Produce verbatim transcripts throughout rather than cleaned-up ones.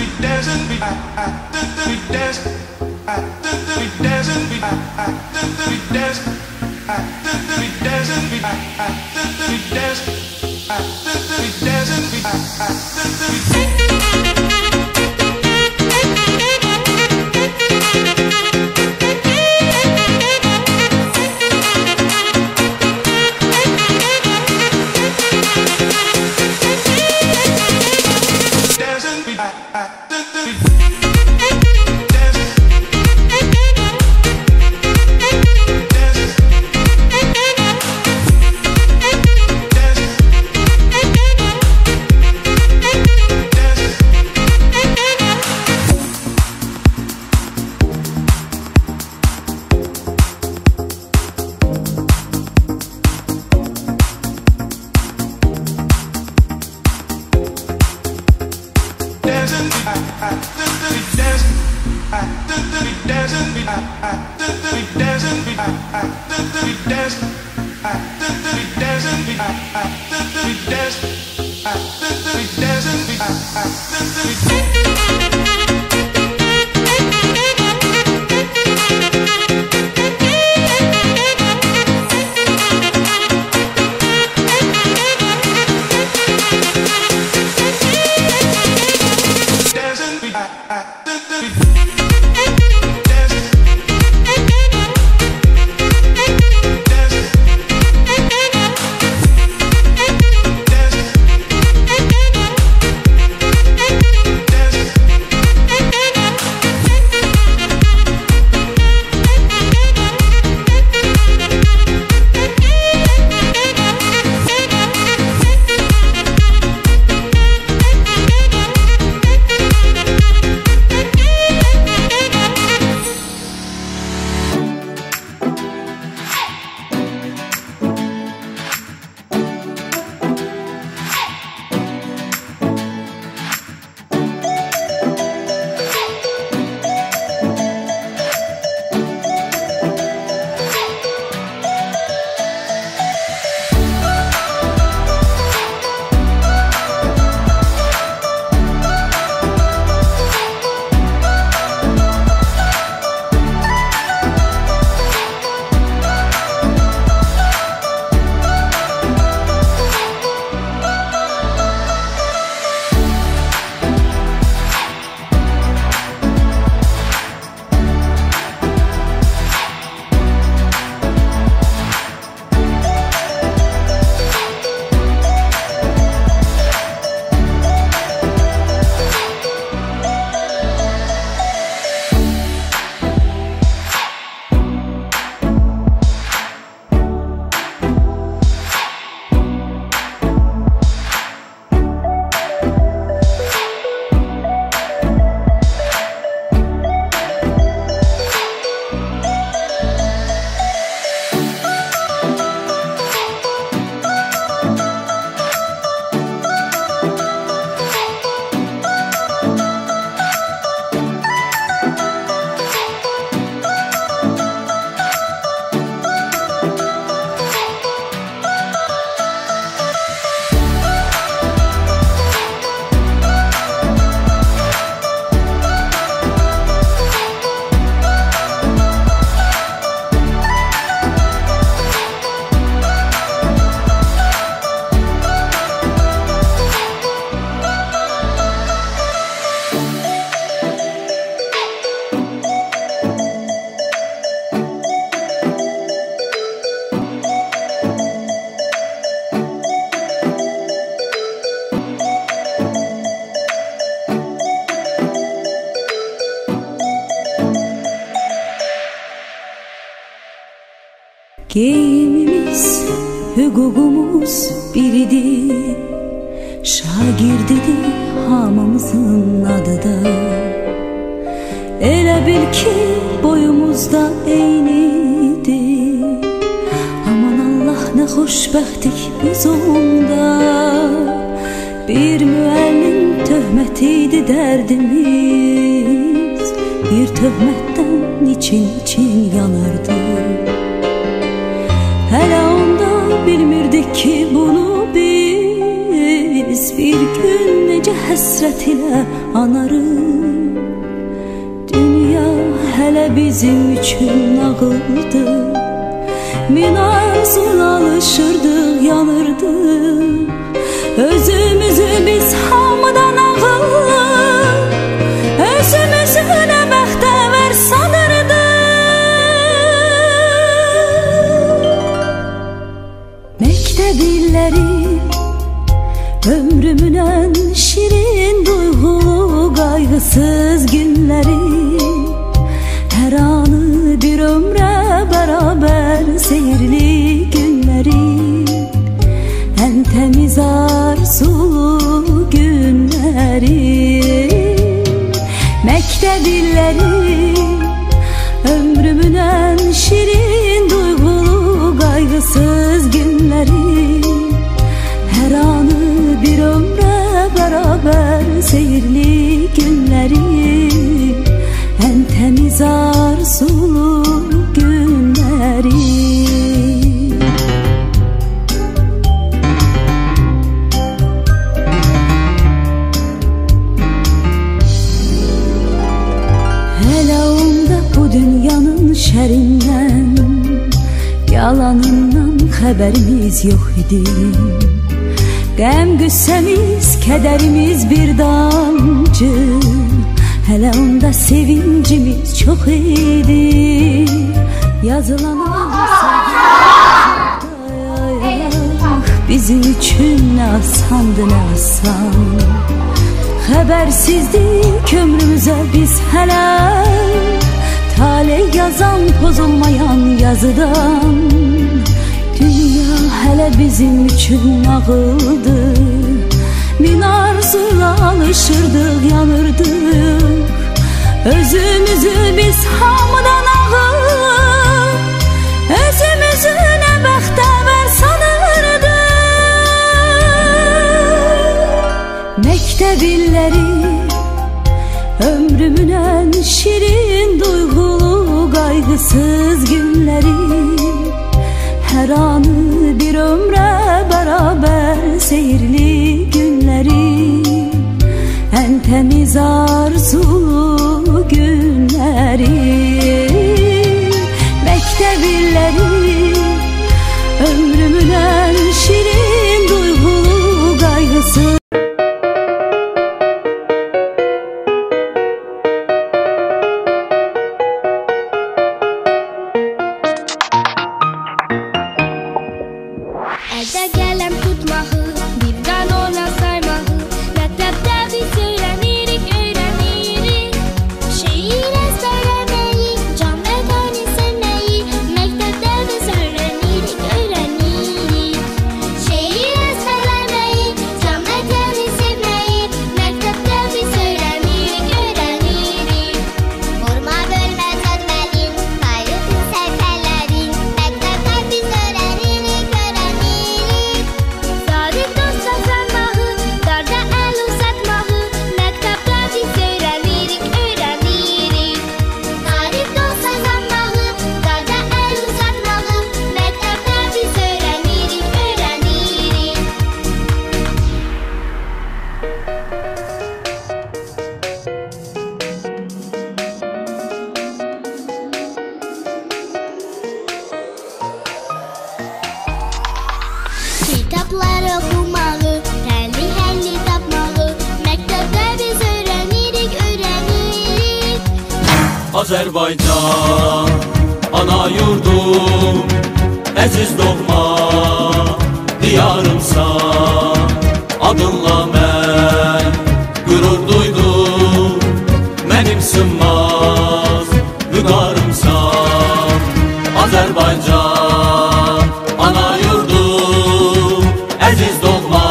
Giyimimiz, hukukumuz biridir. Şagirdidir hamımızın adı da. Elə bil ki boyumuzda eynidir. Aman Allah ne xoşbəxtlik biz onda. Bir müəllim töhmətiydi dərdimiz. Bir töhmətdən için için yanardı. Hələ onda bilmirdik ki bunu biz bir gün necə həsrət ilə anarım. Dünya hələ bizim üçün nağıldır. Min arzula alışırdıq, yanırdıq. Özümüzü biz hamıdan ağıllı, özümüzü nə bəxtəvər sanırdıq. Məktəb illəri ömrümün ən şirin, duyğulu, qayğısız günləri. Hər anı bir ömrə bərabər seyirli günləri. Ən təmiz arzulu günləri. Məktəb illəri ömrümün ən şirin, duyğulu, qayğısız günləri. Hər anı bir ömrə bərabər seyirli günləri. Ən təmiz arzulu günləri. Hələ onda bu dünyanın şərindən, yalanından xəbərimiz yox idi. Qəm qüssəmiz, kədərimiz bir damcı. Hələ onda sevincimiz çox idi. Yazılan bizim üçün nə asandı, nə asan. Xəbərsizdik ömrümüzə biz hələ, taley yazan pozulmayan yazıdan. Dünya hələ bizim üçün nağıldır. Min arzula alışırdıq, yanırdıq. Özümüzü biz hamıdan ağıllı, özümüzü nə bəxtəvər sanırdıq. Məktəb illəri ömrümün ən şirin, duyğulu, qayğısız günləri. Hər anı bir ömrə bərabər seyirli günləri. Ən təmiz arzulu günləri. Məktəb illəri ömrümün ən şirin, duyğulu, qayğısız. Əldə qələm tutmağı, birdən ona saymağı. Məktəbdə biz öyrənirik, öyrənirik. Şeir əzbərləməyi, can vətəni sevməyi. Məktəbdə biz öyrənirik, öyrənirik. Şeir əzbərləməyi, can vətəni sevməyi. Məktəbdə biz öyrənirik, öyrənirik. Vurma bölməz ədvəlin, qayıtın səhvələrin. Məktəbdə biz öyrənirik, öyrənirik. Sadiq dost sazanmağı, darda əl uzatmağı. Məktəbdə biz öyrənirik, öyrənirik. Sadiq dost sazanmağı, darda əl uzatmağı. Məktəbdə biz öyrənirik, öyrənirik. Kitablar oxumağı, tənli həlli tapmağı. Məktəbdə biz öyrənirik, öyrənirik. Azərbaycan, ana yurdum, əziz doğma, diyarımsan. Adınla mən qürur duydum, mənim sınmaz vüqarımsan. Azərbaycan, ana yurdum, əziz doğma,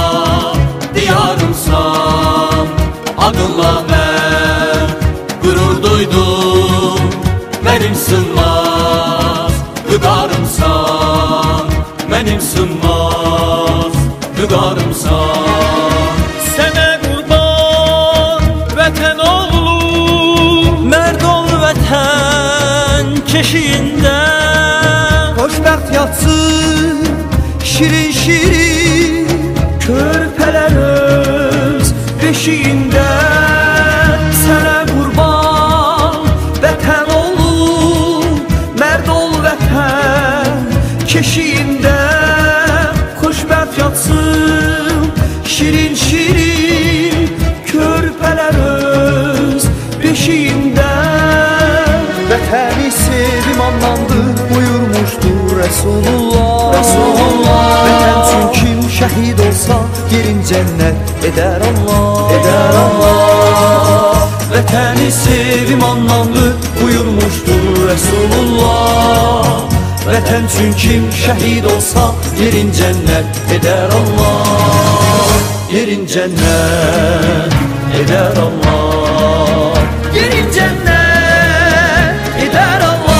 diyarımsan. Adınla mən qürur duydum, mənim sınmaz vüqarımsan. Mənim sınmaz vüqarımsan. Sənə qurban vətən oğlu, mərd ol vətən keşiyində. Xoşbəxt yatsın şirin şirin körpələr öz keşiyində. Sənə qurban vətən ol, mərd ol vətən keşiyində. Xoşbəxt yatsın şirin şirin körpələr öz beşiyində. Vətəni sevim anlandı buyurmuşdur Resulullah, Resulullah. Vətən üçün kim şəhid olsa yerin cənnət edər Allah, edər Allah. Vətəni sevim anlandı buyurmuşdur Resulullah. Vətən üçün kim şəhid olsa yerin cənnət edər Allah, yerin cənnət edər Allah, yerin cənnət edər Allah.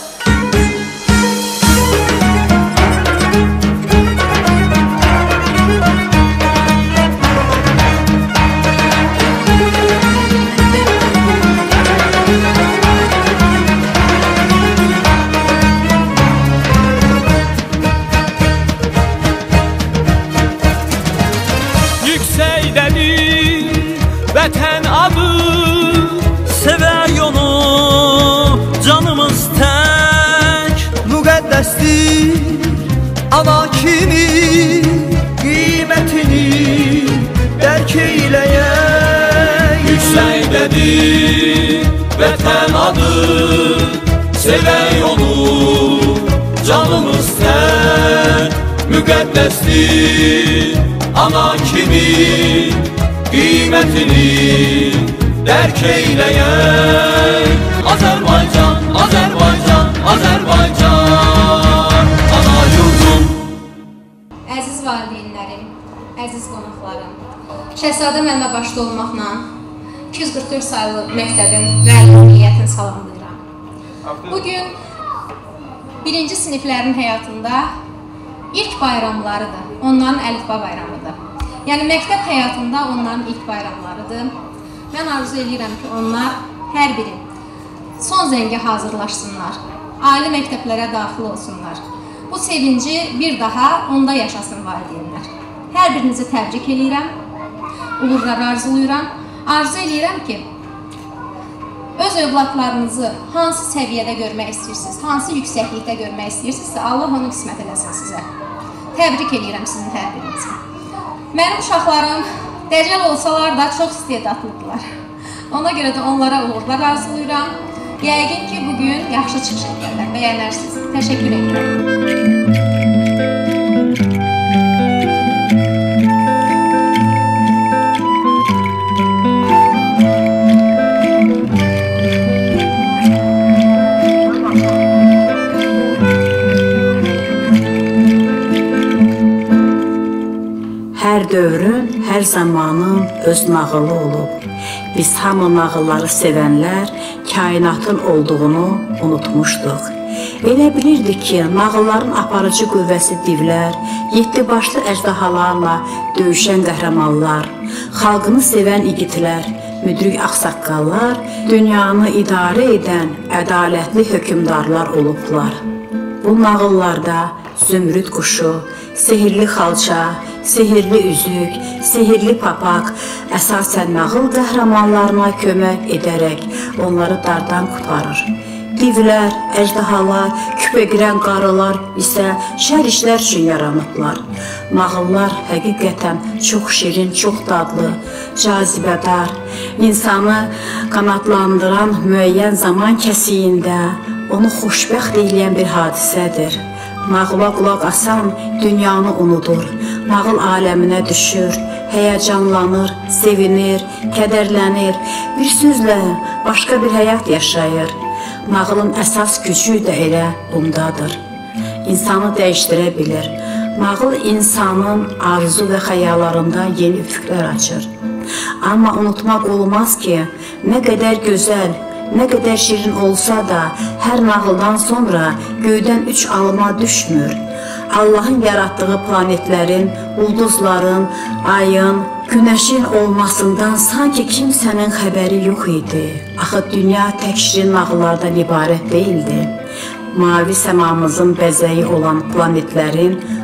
Vətən adı sevək onu canımız tək. Müqəddəsdir ana kimi qiymətini dərk eyləyək. Yüksəkdədir vətən adı sevək onu canımız tək. Müqəddəsdir ana kimi qiymətini dərk eyləyək. Azərbaycan, Azərbaycan, Azərbaycan, ana yurdum. Əziz valideynlərim, əziz qonaqlarım, Şəhzadə müəllimə başda olmaqla iki yüz qırx dörd saylı məktəbin müəllim heyətini salamlayıram. Bugün birinci siniflərin həyatında ilk bayramlarıdır, onların əlifba bayramıdır. Yəni, məktəb həyatında onların ilk bayramlarıdır. Mən arzu edirəm ki, onlar hər biri son zəngə hazırlaşsınlar, ali məktəblərə daxil olsunlar. Bu sevinci bir daha onda yaşasın valideynlər. Hər birinizi təbrik edirəm, uğurlar arzuluyuram. Arzu edirəm ki, öz övladlarınızı hansı səviyyədə görmək istəyirsiniz, hansı yüksəklikdə görmək istəyirsinizsə, Allah onu qismət eləsin sizə. Təbrik edirəm sizin hər birinizi. Mənim uşaqlarım dəcəl olsalar da çox istedadlıdırlar. Ona görə də onlara uğurlar arzuluyuram. Yəqin ki, bugün yaxşı çıxış edərlər, bəyənərsiniz. Təşəkkür edirəm. Hər dövrün, hər zamanın öz nağılı olub. Biz hamı nağılları sevənlər kainatın olduğunu unutmuşduq. Elə bilirdik ki, nağılların aparıcı qüvvəsi divlər, yeddi başlı əjdahalarla döyüşən qəhrəmanlar, xalqını sevən igidlər, müdrik ağsaqqallar, dünyanı idarə edən ədalətli hökümdarlar olublar. Bu nağıllarda zümrüd quşu, sehirli xalça, sehirli üzük, sehirli papaq əsasən nağıl qəhrəmanlarına kömək edərək onları dardan qurtarır. Divlər, əjdahalar, küpəgirən qarılar isə şər işlər üçün yaranıblar. Nağıllar həqiqətən çox şirin, çox dadlı, cazibədar, insanı qanadlandıran müəyyən zaman kəsiyində onu xoşbəxt edən bir hadisədir. Nağıla qulaq asan dünyanı unudur, nağıl aləminə düşür, həyəcanlanır, sevinir, kədərlənir, bir sözlə başqa bir həyat yaşayır. Nağılın əsas gücü də elə bundadır. İnsanı dəyişdirə bilir. Nağıl insanın arzu və xəyallarında yeni üfüqlər açır. Amma unutmaq olmaz ki, nə qədər gözəl, nə qədər şirin olsa da, hər nağıldan sonra göydən üç alma düşmür. Allahın yaratdığı planetlərin, ulduzların, ayın, günəşin olmasından sanki kimsənin xəbəri yox idi. Axı dünya tək şirin nağıllardan ibarət deyildi. Mavi səmamızın bəzəyi olan planetlərin,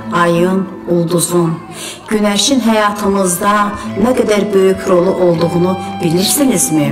ayın, ulduzun, günəşin həyatımızda nə qədər böyük rolu olduğunu bilirsinizmi?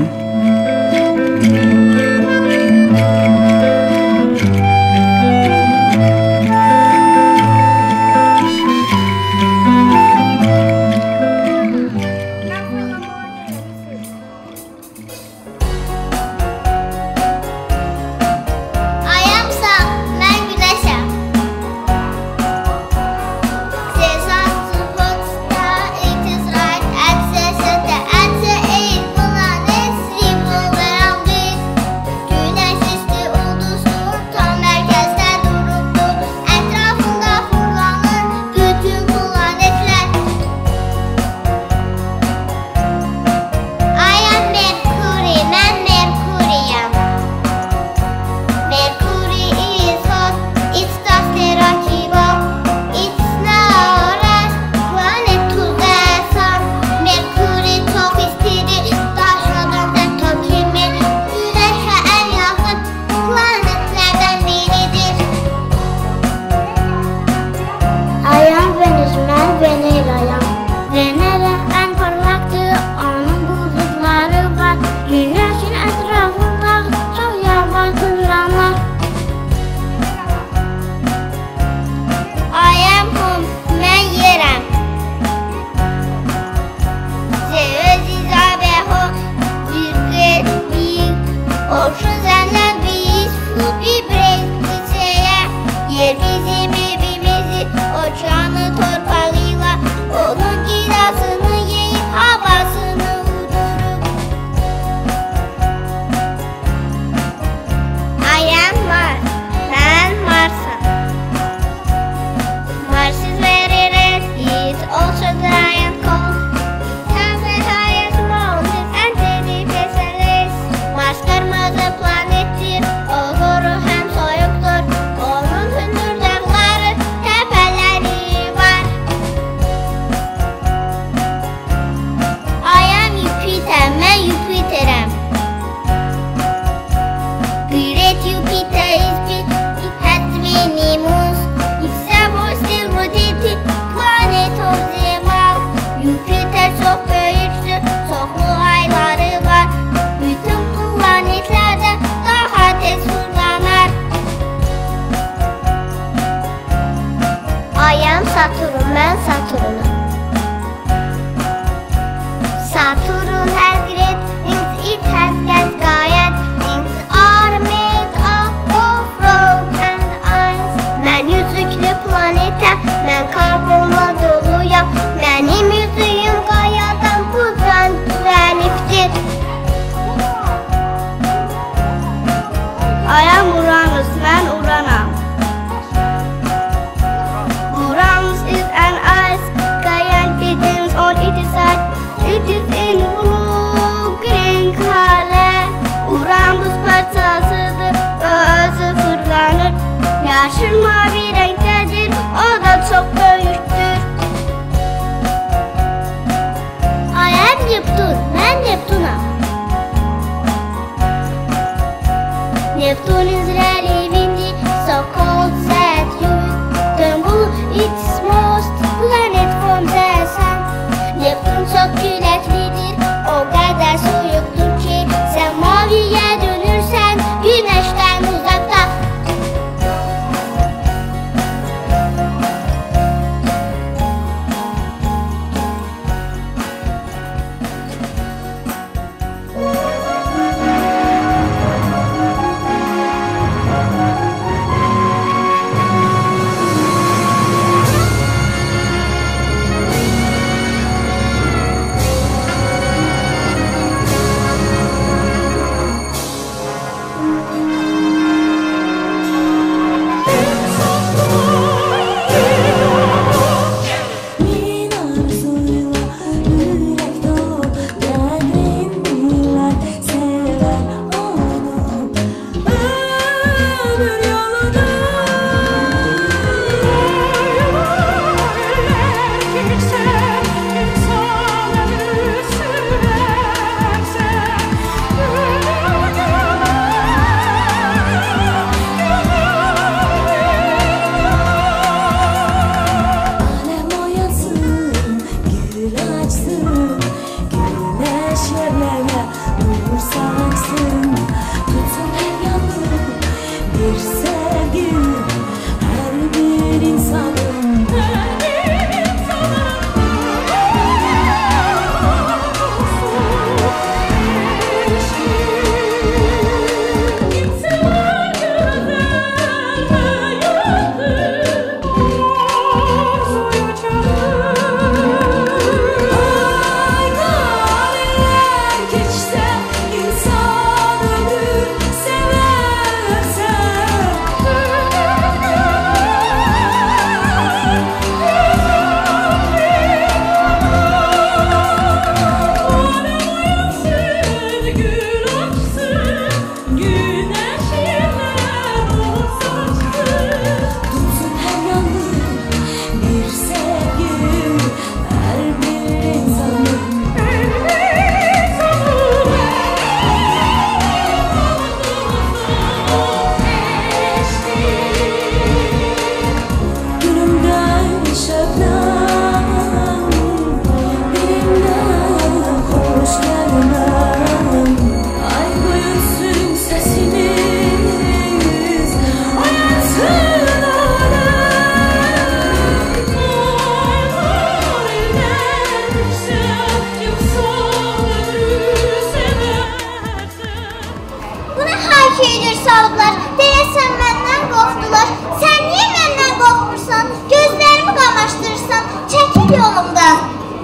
höygür salıblar, deyəsən məndən qorxdular. Sən niyə məndən qorxmursan? Gözlərimi qamaşdırırsan, çəkil yolumdan.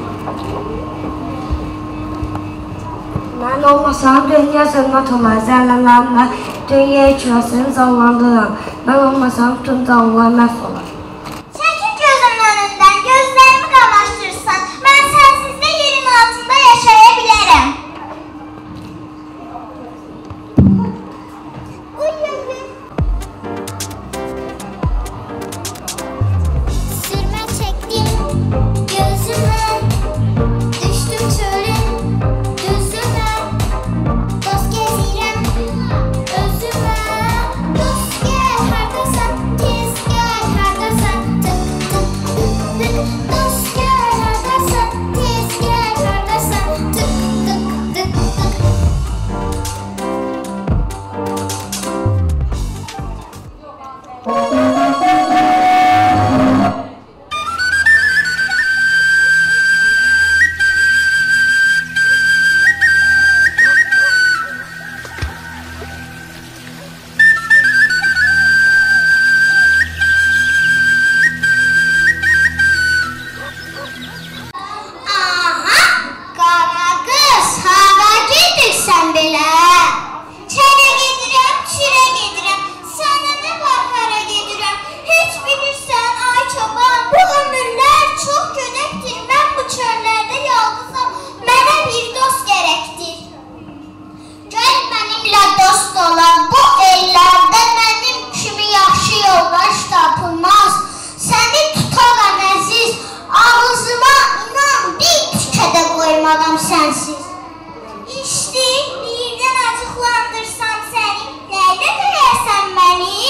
Mən olmasam, dünya zülmət olar, zərlənlərimlə dünya kürəsini canlandırıram. Mən olmasam, bütün canlılar məhv olar. Çəkil gözümün önündən, gözlərimi qamaşdırırsan. Mən sənsizdə yerin altında yaşaya bilərəm. Sürmə çəkdim gözümə, düşdüm çölün düzümə. Dost gəzirəm özümə, dost gəl hardasan, tez gəl hardasan, tık tık tık. Dost gəl hardasan, tez gəl hardasan, tık tık tık tık. Aha, qara qız, hara gedirsən belə? Çərə gedirəm, çürə gedirəm, sənə nə var hara gedirəm? Heç bilirsən, ay çoban, bu ömürlər çox ködəkdir. Mən bu çöllərdə yalqızam, mənə bir dost gərəkdir. Gəl mənimlə dost olan, bu ellərdə mənim kimi yaxşı yoldaş tapılmaz. Səni tutaram əziz, ağzıma inan bir tükə də qoymaram sənsiz. İşte, birdən acıqlandırsam səni, nəydə döyərsən məni?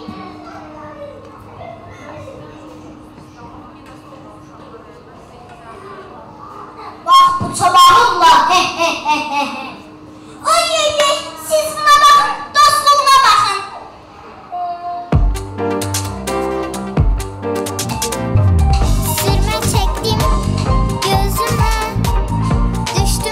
Bax bu çobağımla, he he he he he. Ay ay ay, siz buna baxın, dostluğuna baxın. Sürmə çəkdim gözümə, düşdüm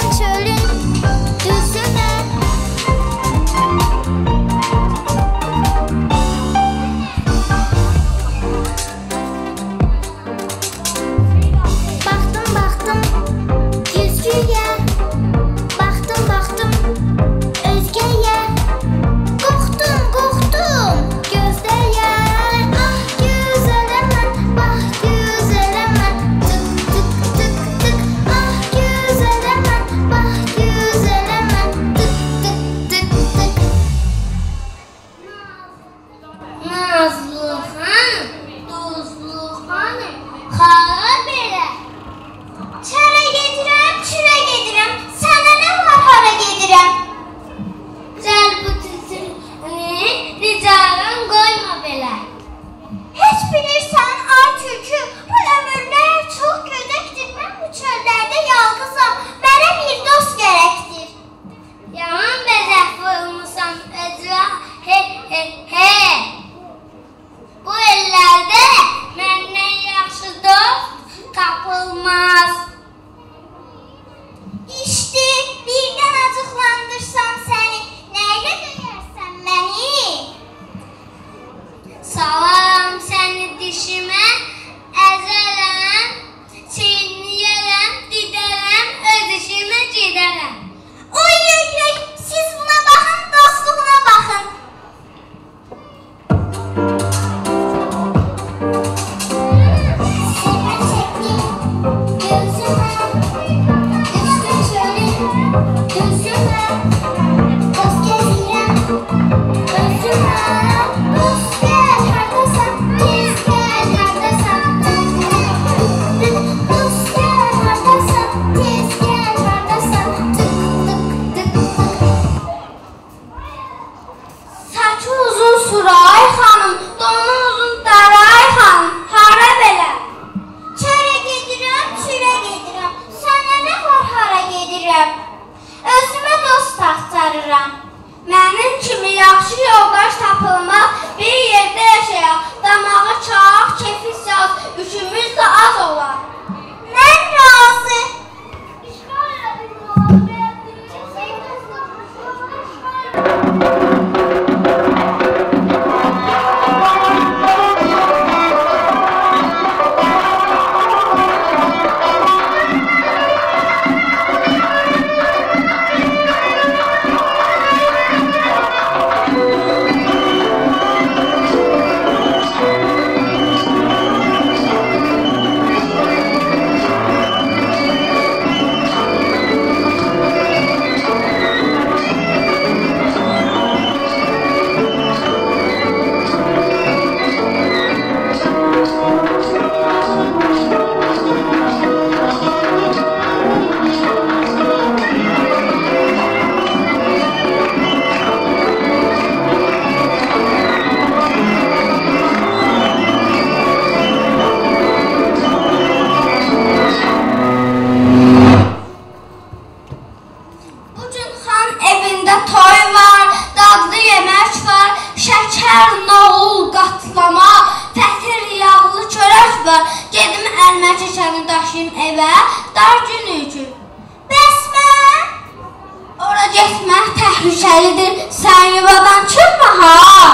getmək təhlükəlidir. Sən yuvadan çıxma ha.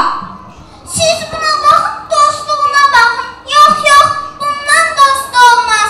Siz buna baxın, dostluğuna baxın. Yox, yox, bundan dost olmaz.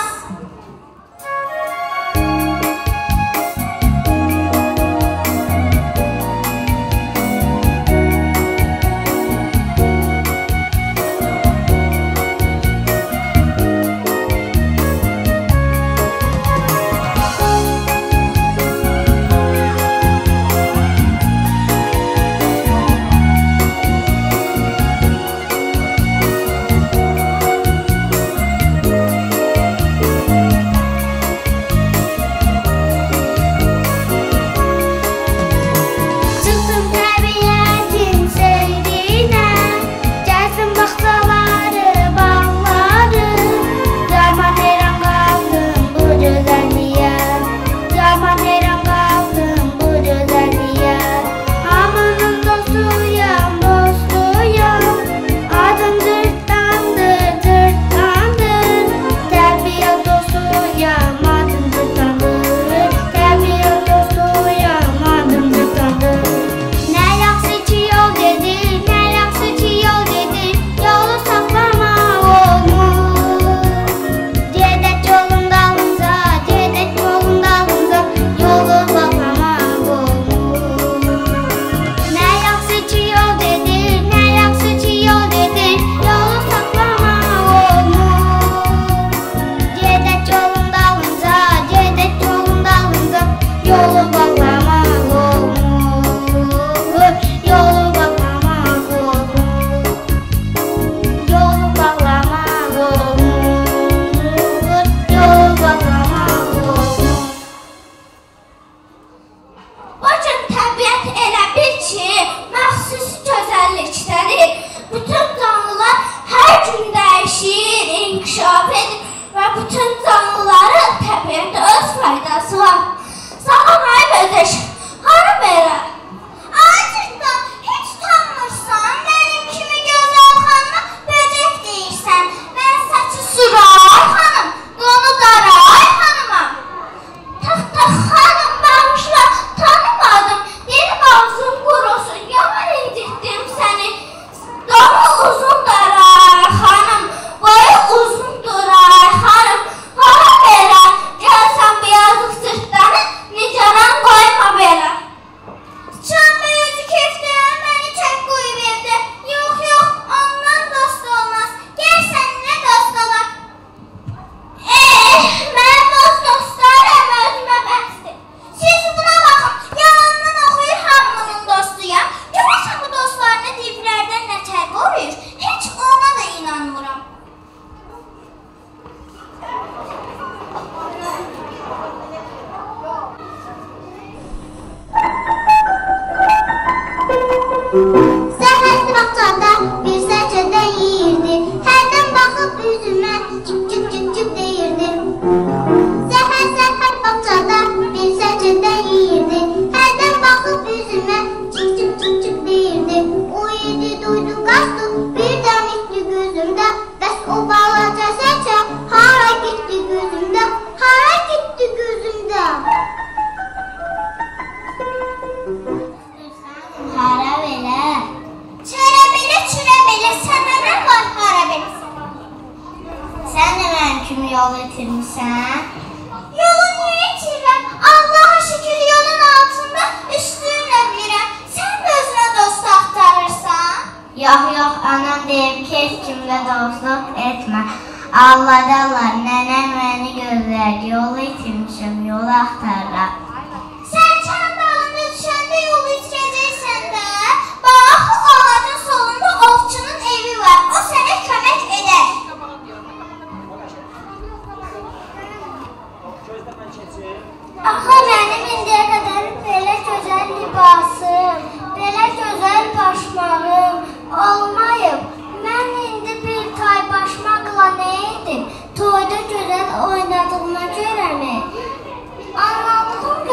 Toyda gözəl oynadığıma görəmi? Anladığım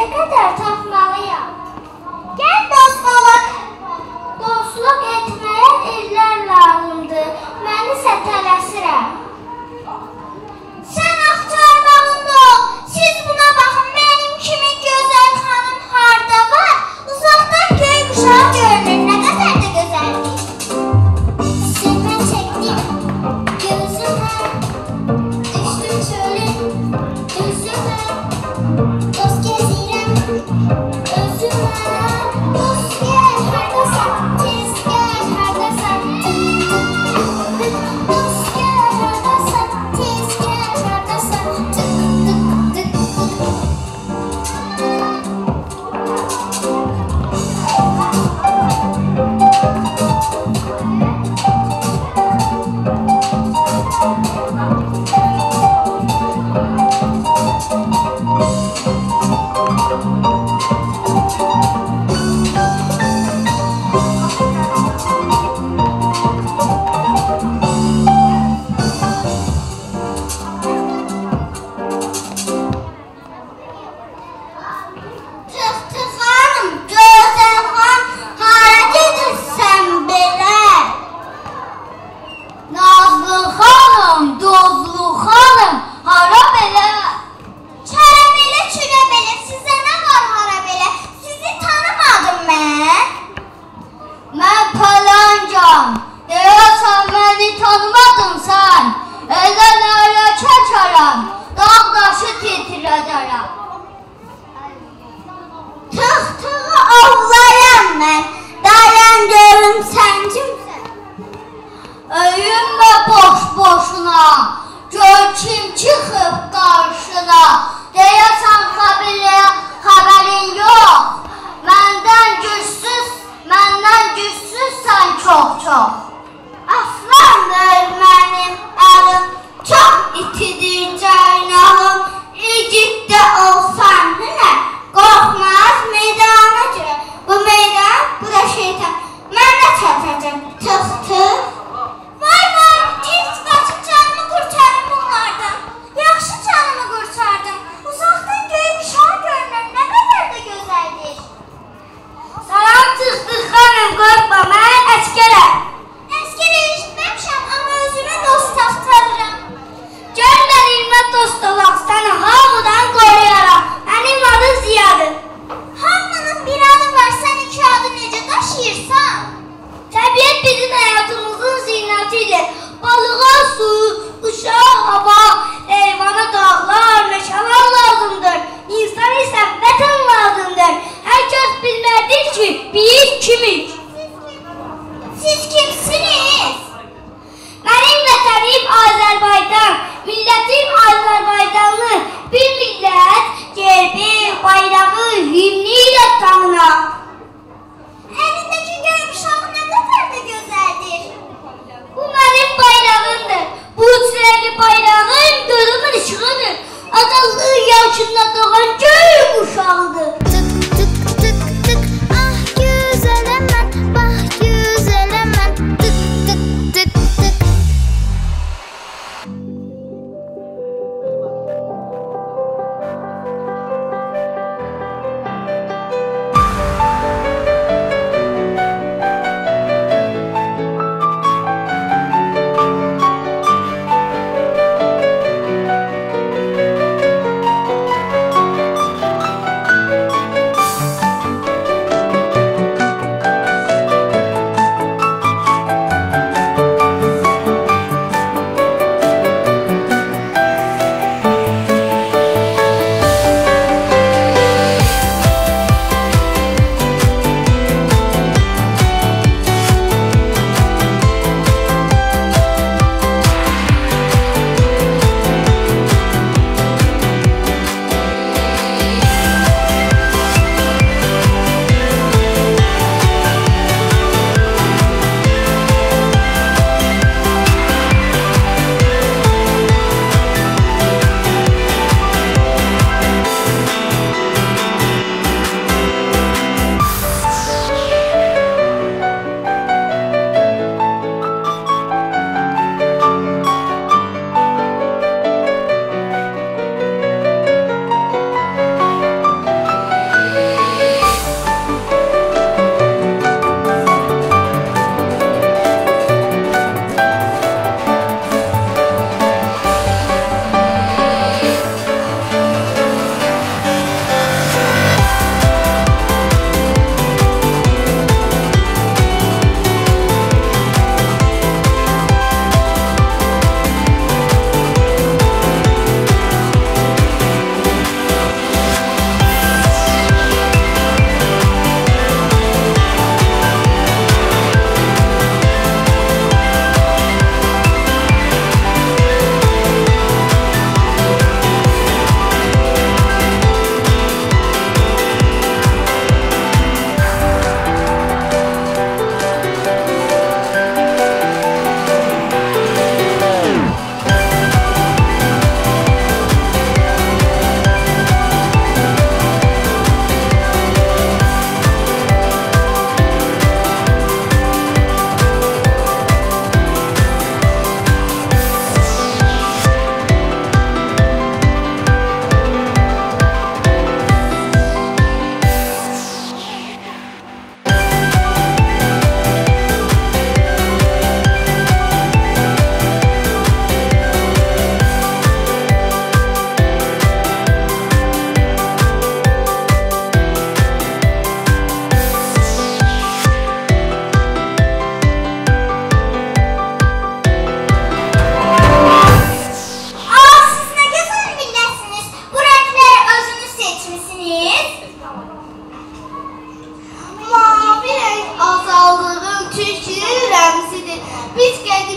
necə qədər tapmalıyam? Gəl dostluq, dostluq etməyə illər lazımdır, mən isə tələsirəm. Sən axtarmağında ol, siz buna baxın, mənim kimi gözəl xanım harda var? Uzaqdan göy quşağı görünür, nə qədər də gözəldir. Sirmə çəkdim gözümə, düşdüm çölün üzümə, dost gəzirəm özümə, dost gəl hardasan, tez gəl hardasan, dost gəl hardasan, tez gəl hardasan, tık tık tık tık.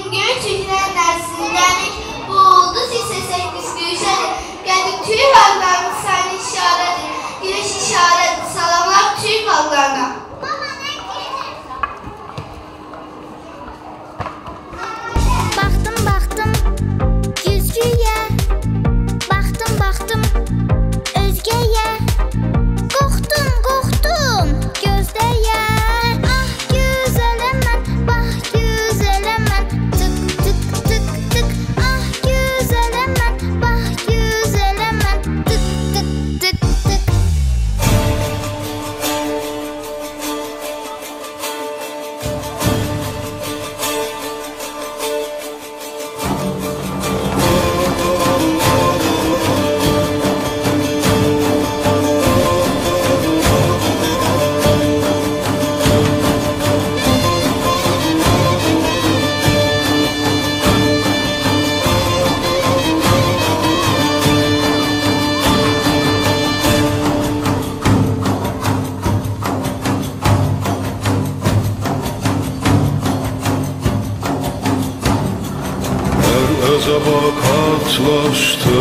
Bizim gibi çekilenler sizdenlik. Bu oldu size sekiz düşedir. Geldik Türk halklarının sen işaredir. Güneş işaredir. Salamlar Türk halklarına. Baxdım, baxdım, güzgüyə. Baxdım, baxdım, özgəyə. Qorxdum, qorxdum, gözdəyə. Ah, gözələm mən, bax, gözələm mən. Tık, tık, tık, tık. Ah, gözələm mən, bax, gözələm mən. Tık, tık, tık, tık. Her əzaba katlaşdı,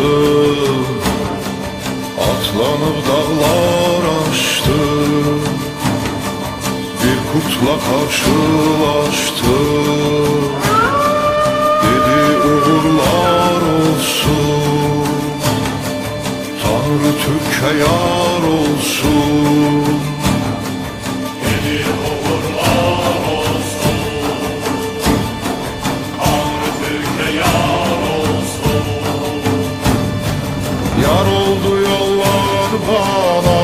atlanıb dağlar aşdı. Bir kurtla karşılaşdı, dedi uğurlar olsun. Tanrı Türk'e yar olsun. Dedi uğurlar olsun. Tanrı Türk'e yar olsun. Yar oldu yollar bana,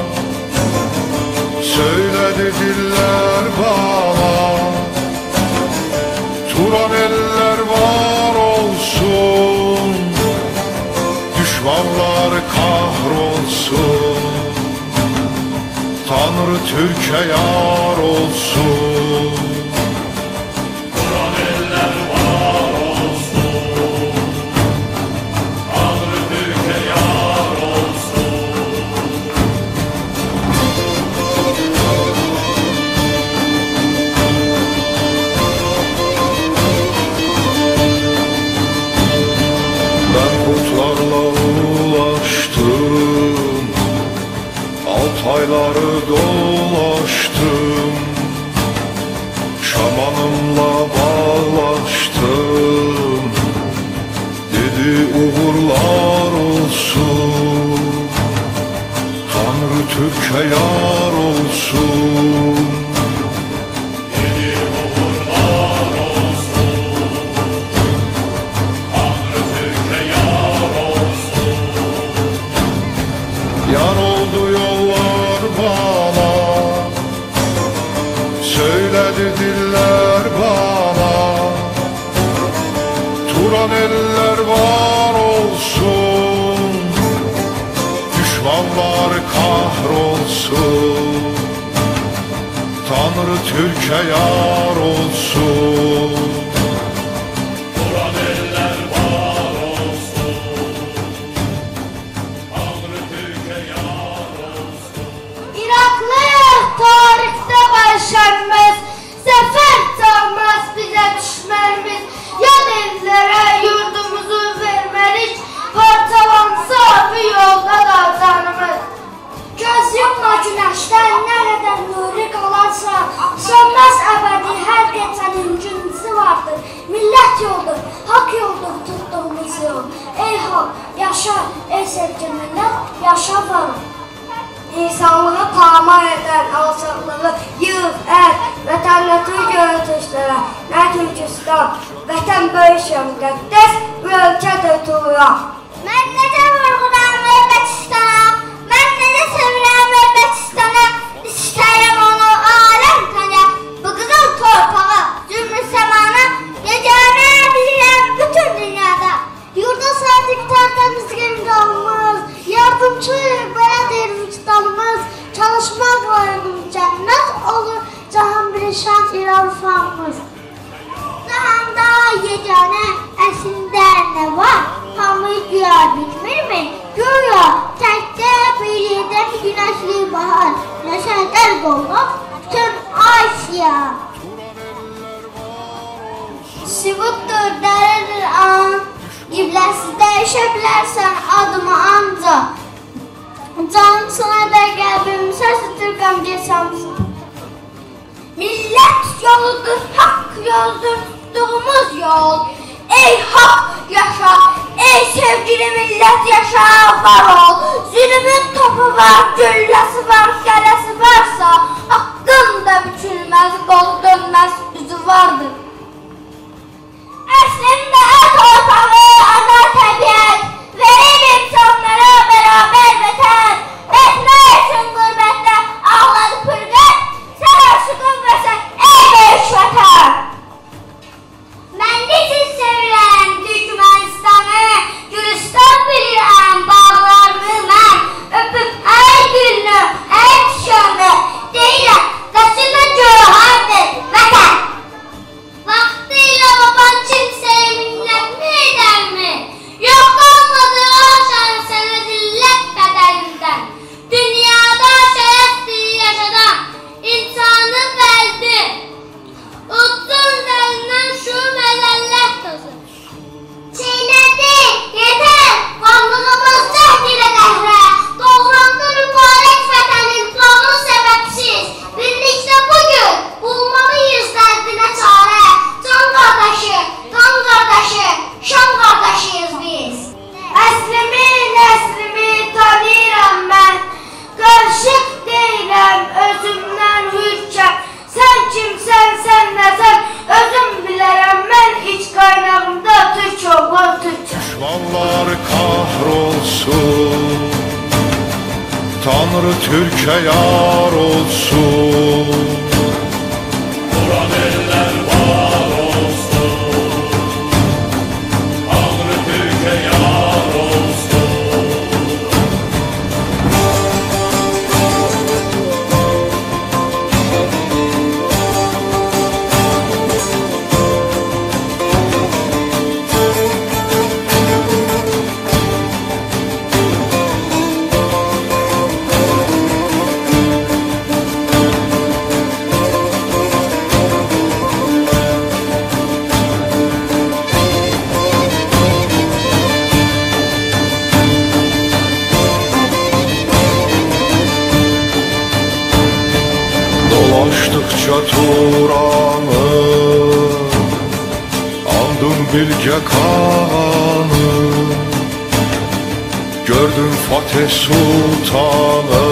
söyledi diller bana. Turan eller var olsun, düşmanlar kahrolsun. Tanrı Türk'e yar olsun. Turan eller var olsun, Tanrı Türk'e yar olsun. Ben kurtlarla ulaştım, Altayları dolaştım. Şamanımla bağlaştım, dedi uğurlar olsun. Tanrı Türk'e yar olsun. Dedi uğurlar olsun. Tanrı Türk'e yar olsun. Yar oldu yollar bana, söyledi diller bana. Turan eller var olsun, düşmanlar kahrolsun. Tanrı Türk'e yar olsun. Turan eller var olsun, Tanrı Türk'e yar olsun. İraklı tarihte başarımız, zafer çalmaz bize düşmanımız. Yan ellere yurdumuzu vermelik, parçalansa bir yolda da canımız. Göz yumma güneşten nereden nuri kalarsa, sönmez ebedi her gecenin gündüzü vardır. Millet yoldur, hak yoldur tuttuğumuz yol. Ey halk yaşa, ey sevgi millet, yaşa varım. İnsanlığı tamam eden alçaklığı yığ, er, vətənləti göğütüşlərə, nə Türkistan, vətən böyük müqəddəs, bu ölkədir tuğra. Mən necə vurğuram Özbəkistana, mən necə sevirəm Özbəkistana, istəyirəm onu aləm tanıya, bu qızıl torpağı, zümrü səmana, yeganə bilirəm bütün dünyada. Yurda sadiq tərtəmiz qimdalımız, yardımcı belədir vicdanımız, çalışmaqla cənnət olur, cahan bilişən irarfamız. Cahanda yeganə əslində nə var? Hamı güya bilmirmi? Güya təkdə bir yerdə bir günəşli bahar, nəşədər qolub bütün Asiya. Sivut Canım sana da qəlbim, səsidir qəm geçəmsin. Millət yoludur, haqq yoldur, tutduğumuz yol. Ey haqq yaşa, ey sevgili millət yaşa, var ol. Zülümün topu var, gülləsi var, gələsi varsa, haqqın da bükülməz, qol dönməz, üzü vardır. Əslində torpağı, ana təbiət, verir insanlara bərabər vətən. Etmək üçün qürbətdə ağladı pürqət, sən aşıqın vəsən, ey böyük vətən. Mən necə sevirəm Türkmenistanı, Gülüstan bilirəm bağlarını mən. Öpüb hər gülünü, hər tişanı, deyirəm, qaçına göyhardır vətən. Vaxtıyla baban kimsəyə minnətmi edərmi? Yox qalmadı aşan sənə zillət qədərindən. Dünyada şərəfdir yaşadan, insanın vəldi. Uddun dəlindən şu məzəllət tozu. Çeynədi, yetər, varlığımız cəhd ilə qəhrə. Doğrandı mübarək vətənin planı səbəbsiz. Birlikdə bugün bulmalıyız dərdinə çarə. Can qardaşı, qan qardaşı, şan qardaşıyız biz. Əslimi, nəslimi tanıyıram mən. Qarışıq deyiləm özümdən hürkəm. Sən kimsən, sən nəsən, özüm bilərəm mən iç qaynağımda Türk oğlan Türkçə. Düşmanlar kahrolsun, Tanrı Türkiye yar olsun. Buran eller var olsun, Tanrı Türkiye yar olsun. Dolaştıkça Turan'ı, andım Bilge Kağan'ı, gördüm Fatih Sultan'ı.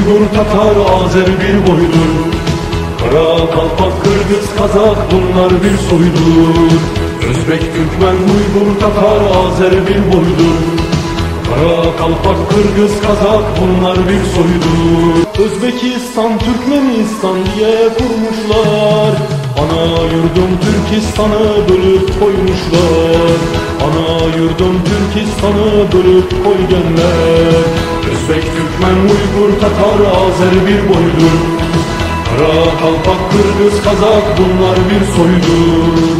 Uygur, Tatar, Azer bir boydur. Kara, Kalpak, Kırgız, Kazak bunlar bir soydur. Özbek, Türkmen, Uygur, Tatar, Azer bir boydur. Kara, Kalpak, Kırgız, Kazak bunlar bir soydur. Özbekistan, Türkmenistan diye kurmuşlar. Ana yurdum Türkistan'ı bölüp koymuşlar. Ana yurdum Türkistan'ı bölüp koygenler. Özbek, Türkmen, Uygur, Tatar, Azer bir boydur. Kara, Kalpak, Kırgız, Kazak bunlar bir soydur.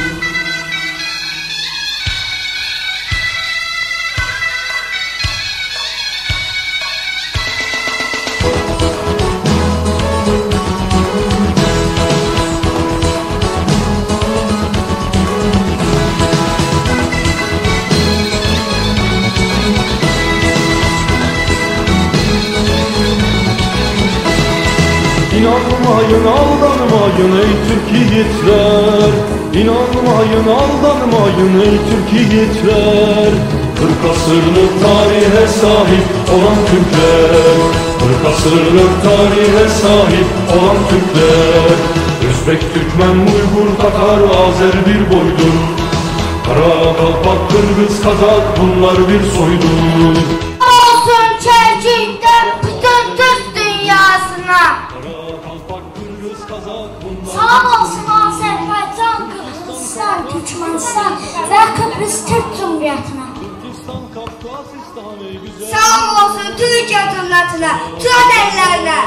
İnanmayın, aldanmayın ey Türk yiğitler. İnanmayın, aldanmayın ey Türk yiğitler. Kırk asırlık tarihe sahip olan Türkler. Kırk asırlık tarihe sahip olan Türkler. Özbek, Türkmen, Uygur, Tatar, Azer bir boydur. Kara, Kalpak, Kırgız, Kazak bunlar bir soydur. Olsun çelçikten bütün Türk dünyasına. Salam olsun Azərbaycan, Qırğızistan, Türkmenistan və Kıbrıs Türk Cumhuriyyətinə. Salam olsun Türkiyə dövlətinə, Türk əllərinə.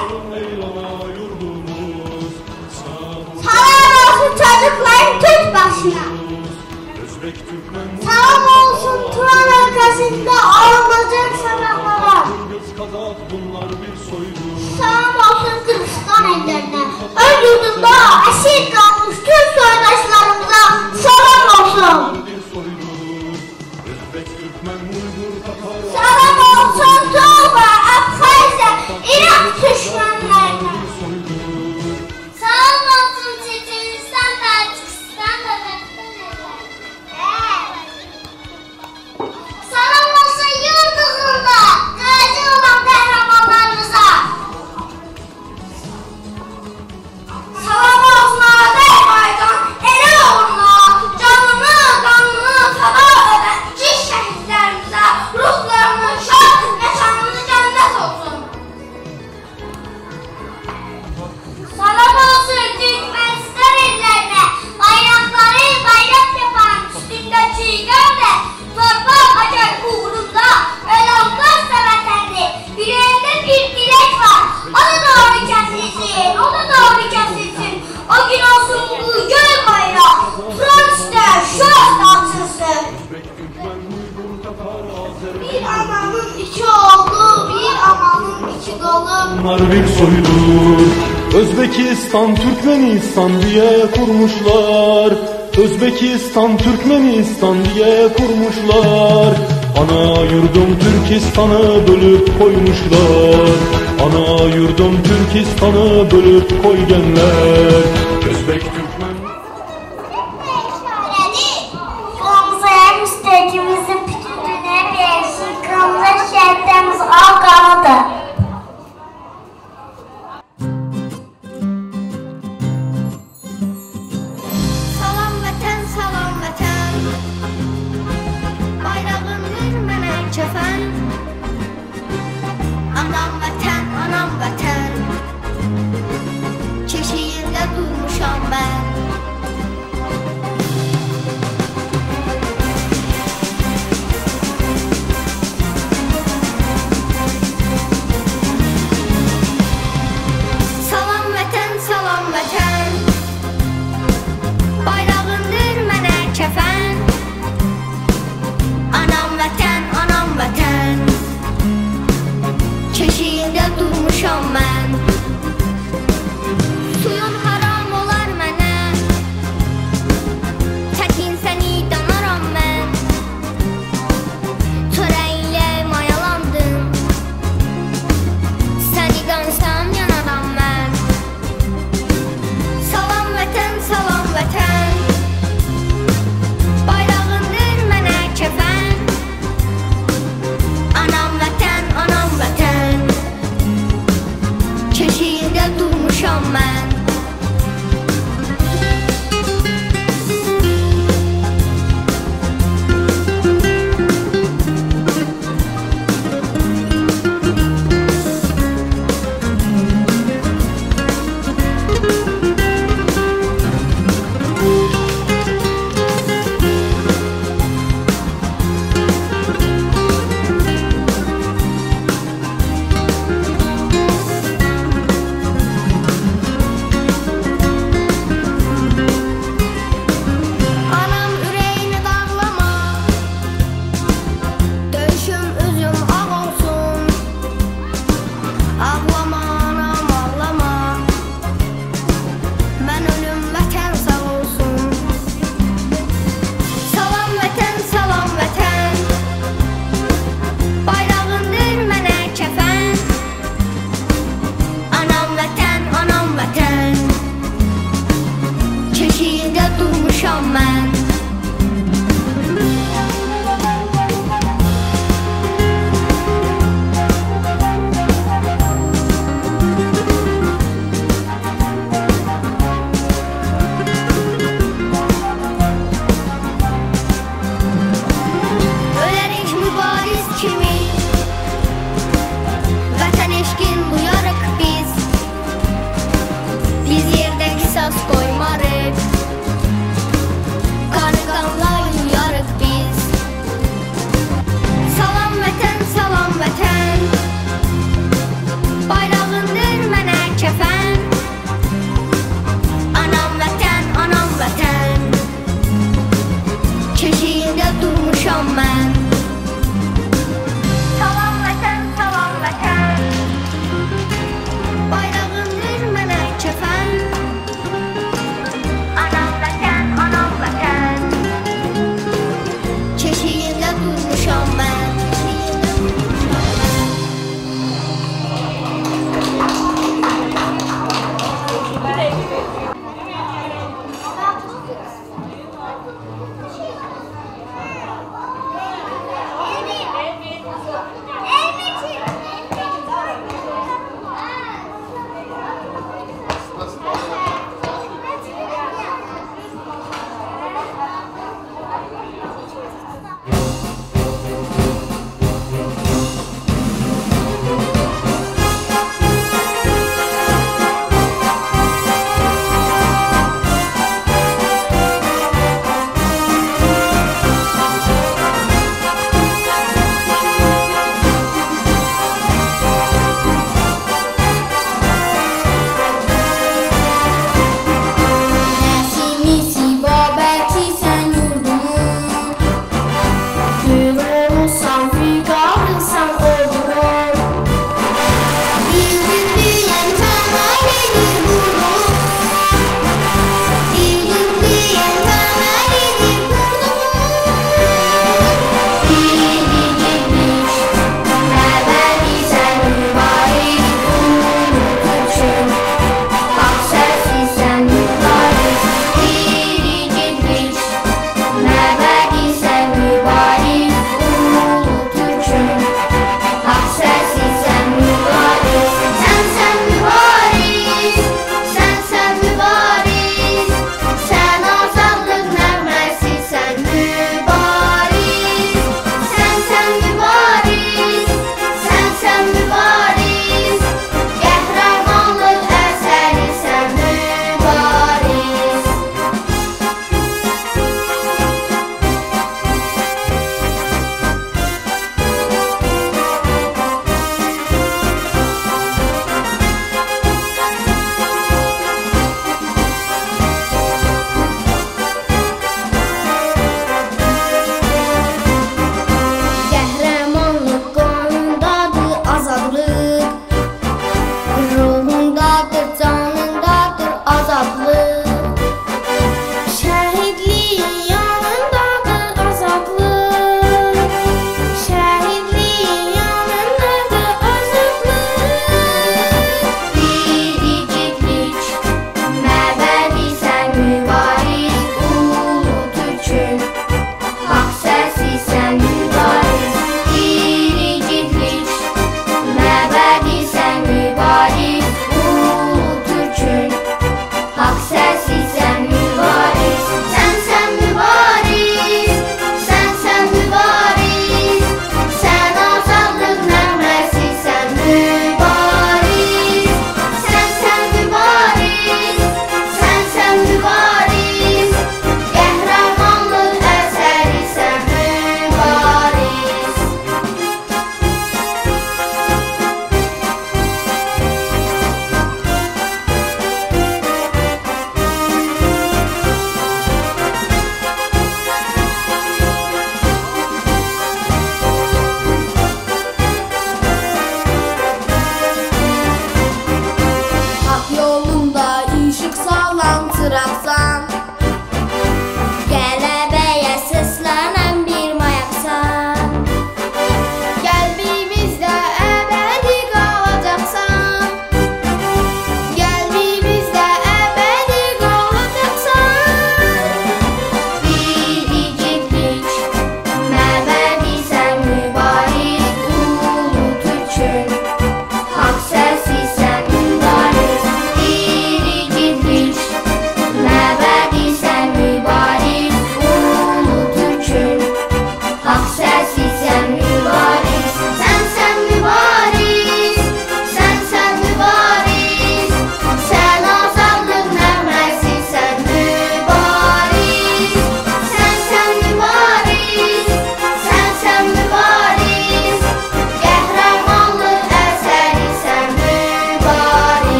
Salam olsun çocukların Türk başına. Salam olsun Turan ülkəsində alınacaq sabahlara. Salam olsun Kırgızistan əllərinə. Ön yurdunda əsir qalmış Türk soydaşlarımıza salam olsun. Salam olsun Tuğba, Abxaziya, İran düşmənlərinə. Salam olsun Çeçenistan, Tacikistan və salam olsun yurduğunda qazi olan qəhrəmanlarımıza. Salam olsun Azərbaycan, elə uğurla canını, qanını fəda edən ki şəhidlərimizə ruhlarının şad, məkanını cənnət olsun. Salam olsun Türkmenistan ellərinə, bayraqları bayraq yapan üstündə çiğdərlə, torpaq açar uğrunda öləmqaz da vətəndir. Yüreğində bir dilek var, o da doğru kəsilsin, o da doğru kəsilsin. O gün olsun bu göy bayraq, Fransızda şöz açılsın. Bir ananın iki oğlu, bir ananın iki dolu. Bunlar bir soydur. Özbekistan, Türkmenistan diye kurmuşlar. Özbekistan, Türkmenistan diye kurmuşlar. Ana yurdum Türkistan'ı bölüp koymuşlar. Ana yurdum Türkistan'ı bölüp koygenler. Özbek, Türkmen. Kırmızı müstekimizin bütün dünya birleşik. Kırmızı şehitlerimiz al kanadı. Salam vətən, salam vətən. Bayrağın ver mənə kəfən. Anam vətən, anam vətən. Keşiyində durmuşam mən. yerdə durmuşam mən.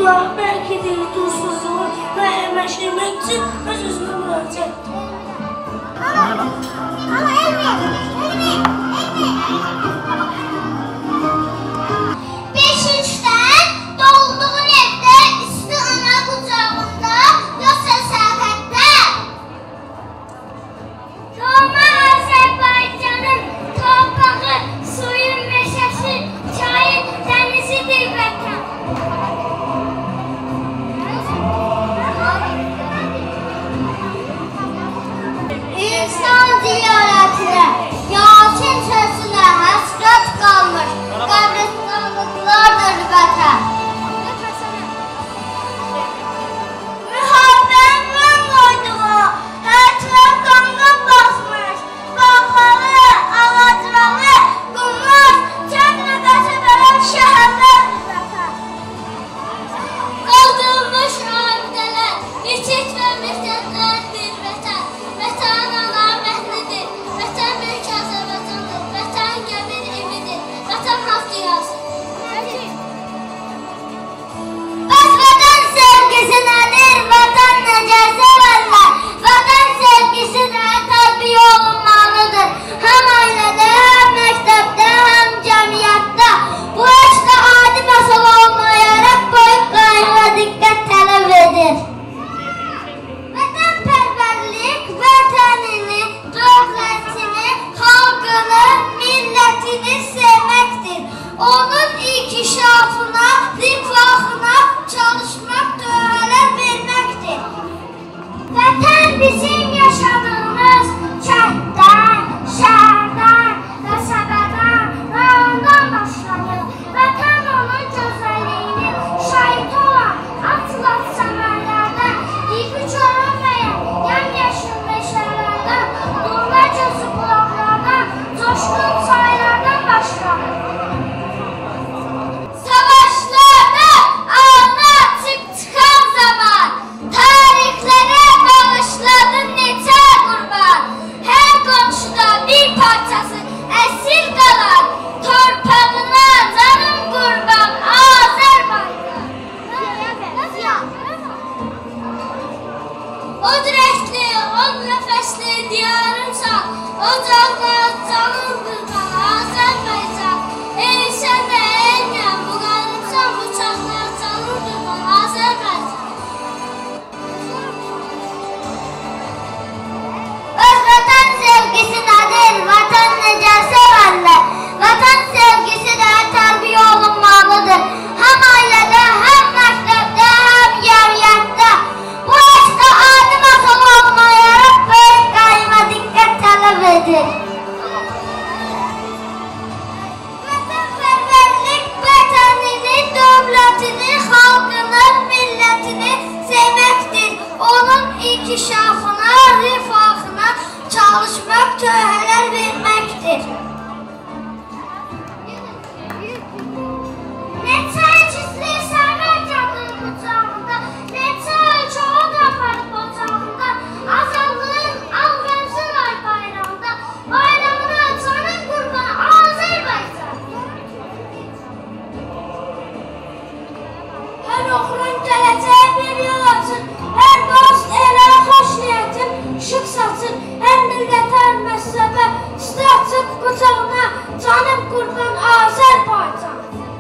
Allah belki de dulsuzluğu ve emeşlemek için öz-özünü müracaat etdi. Ama, ama elmi, elmi, elmi. Beşikten dolduğun evde, üstü ana kucağında, yoksa sağlıkta. Doğma Azerbaycan'ın torpağı, suyun meşesi, çayın denizidir vətən. İnsan ziyaretine, Yasin sözüne hasret kalmış, kabristanlıklardır vətən. Mühabbetin koyduğu, her taraf kanına basmış, bağları, ağaçları, kumlar, kəndli qəsəbələr, şəhərlərdir vətən. Qaldırılmış abidələr, keçid və məktəblərdir vətən. Vətən ana məhlidir, vətən böyük Azərbaycandır, vətən gəmir evidir, vətən haqq dünyası. Bəs vətən sevgisi nədir, vətən necə sevərlər? Vətən sevgisi də tərbiyə olunmalıdır. Həm ailədə, həm məktəbdə, həm cəmiyyətdə. Bu işdə adi məsələ olmayaraq böyük qayğı və diqqət tələb edir. Vətənpərvərlik vətənini, dövlətini, xalqını, millətini sevməkdir. Onun inkişafına, rifahına çalışmaq, dövələr verməkdir. Vətən bizim yaşadığımız kənddən, şəhərdən, qəsəbədən, rayondan başlanır. Vətən onun gözəlliyini şahid olan atlat səmərlərdən, dibi görünməyən yemyeşil meşələrdən, donlarca su bulaqlardan, coşqun çaylardan başlanır. Savaşlarda ana açıq çıxan zaman, tarixlərə bağışladın neçə qurban. Hər qonşuda bir parçası əsir qalan, torpağına canım qurban Azərbaycan. O dirəkli, o nəfəsli diyarımsan, o canla canım qurban Azərbaycan. Ey sən də eynəm, bu qarımsan, bu çağlar canım qurban Azərbaycan. Öz vətən sevgisi nədir, vətən necə sevərlər? Vətən sevgisi də tərbiyə olunmalıdır. Həm ailədə, həm məktəbdə, həm cəmiyyətdə. Bu işdə adi məsələ olmayaraq böyük qayğı və diqqət tələb edir. Vətənpərvərlik vətənini, dövlətini, xalqını, millətini sevməkdir. Onun inkişafına, rifahına çalışmaq, töhfələr verməkdir. Neçə ikizli səmər cadının qucağında, neçə ölçü od aparıb ocağında, azadlığın al rəmzi var bayrağında, bayrağına canın qurban Azərbaycan. Hər oxurun gələcəyə bir yol açır, hər dost elə xoş niyyətim işıq saçır, hər millət, hər məzhəbə üstü açıb qucağına canım qurban Azərbaycan.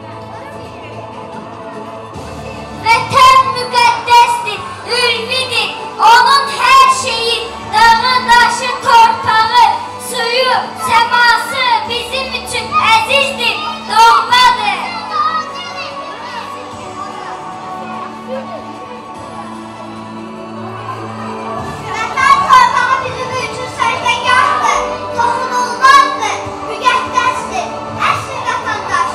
Vətən müqəddəsdir, ülvidir, onun hər şeyi, dağı, daşı, torpağı, suyu, səması bizim üçün əzizdir, doğmadır. Vətən torpağı bizim üçün sərgəgahdır, toxunulmazdır, müqəddəsdir, əsl vətəndaş.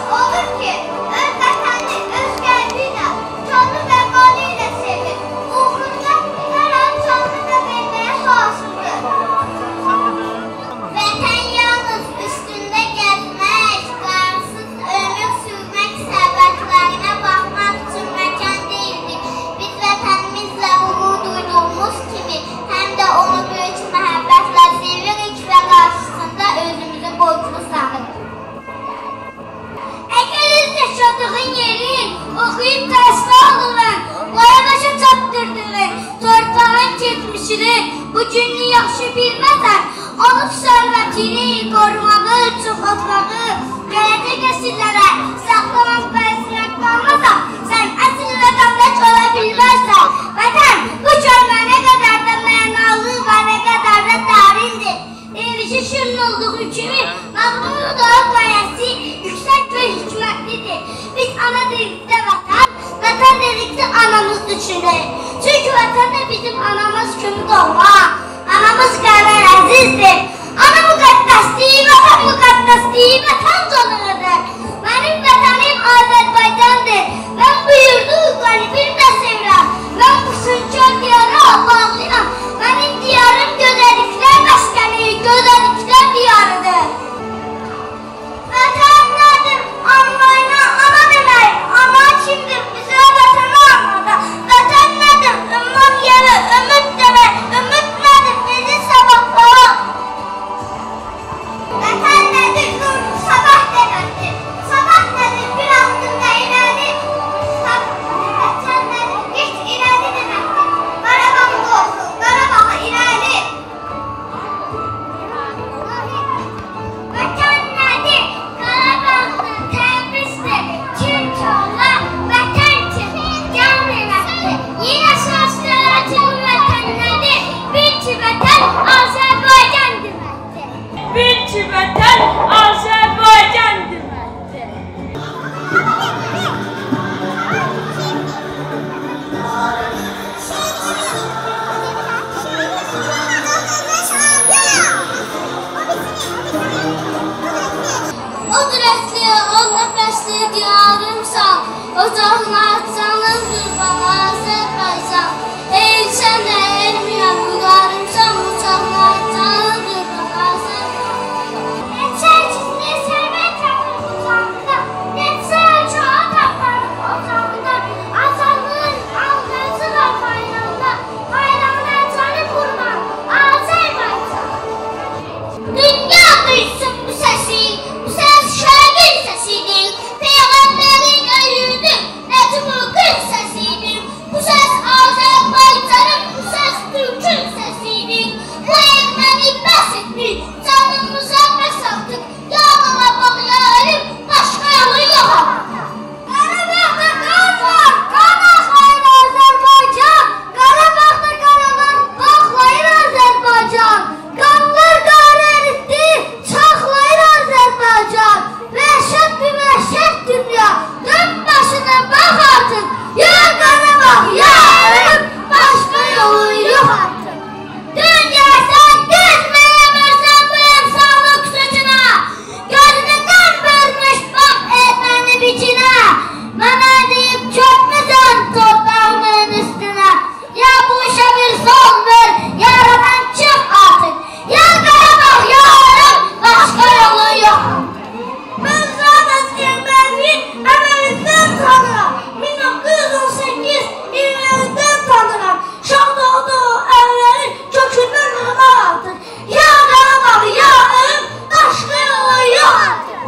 keçirir. Bu günü yaxşı bilməsən, olub sərvətini qorumağı, çoxaltmağı, gələcək nəsillərə saxlamaq vəziyyət qalmasa, sən əsl vətəndaş ola bilməzsən. Vətən bu kəlmə nə qədər də mənalı və nə qədər də dərindir. Deyilişi şirin olduğu kimi, məzmunu da qayəsi yüksək və hikmətlidir. Biz ana dedikdə vətən, vətən dedikdə anamız düşünür. Çünki vətən də bizim anamız kimi doğma. Anamız qədər əzizdir. Ana müqəddəsliyi, vətən müqəddəsliyi, vətən canlıdır. Mənim vətənim Azərbaycandır. Mən bu yurdu qəlbimlə sevirəm. Mən bu sünkar diyara bağlıyam. Mənim diyarım gözəlliklər məskəni, gözəlliklər diyarıdır. Vətən nədir? Anlayına ana demək. Ana kimdir? Bizə vətəni anladı. Vətən nədir? Ümman yeri, ümid demək. Ümid nədir? Bizi sabahlar. Vətən nədir? Nur, sabah deməkdir. Sabah nədir? Bir altında ilədi. Vətən nədir? Geç ilədi deməkdir. Qarabağ olsun, Qarabağı ilədi. Vətən nədir? Qarabağdır, təbrizdir. Türk ola, vətən kimi can verəkdir. Yenə sözlərəcək vətən nədir? Bir ki vətən Azərbaycan deməkdir. Bir ki vətən Azərbaycan deməkdir. O dirəkli, o nəfəsli diyarımsan, ocaqlar canım qurban Azərbaycan. Ey sən də elmiyəm, ularımsan, ocaqlar canım qurban Azərbaycan. Neçə cisli sərvət tapır ucağında, neçə çoğa tapar ocağında, azalığın algısı var bayrağında, bayrağına canı qurban Azərbaycan. Dünya duysun bu səsi, bu səs şəhidin səsidir, Peyğəmbərin öyüdü, Nəcmüqün səsidir. Bu səs Azərbaycanın, bu səs Türkün səsidir. Bu erməni bəs etdi, canımıza bəs atdık, yağına bağlayalım, başqa yolu yox artıq. Qarabağda qan var, qan axlayır Azərbaycan. Qarabağda qaralar bağlayır Azərbaycan. Qanlar qarı eritdi, çaxlayır Azərbaycan. Vəhşət bir vəhşət dünya, dön başına bax artıq. Ya Qarabağ, ya ölüm, başqa yolu yox artıq. Dünya sən gezməyəmirsən bu efsanlıq sütuna. Gözünə qan vermiş bax erməni biçinə. Mənə deyib çökmüsən torpağının üstünə. Ya bu işə bir son ver, yaradan çıx artıq. Ya Qarabağ, ya ölüm, başqa yolu yox artıq. Mən Zadət Erməni əməlindən tanıram. min doqquz yüz on səkkiz illərindən tanıram. Şah doğduğu əlləri kökündən qırmaq artıq. Ya Qarabağ, ya ölüm, başqa yolu yox artıq.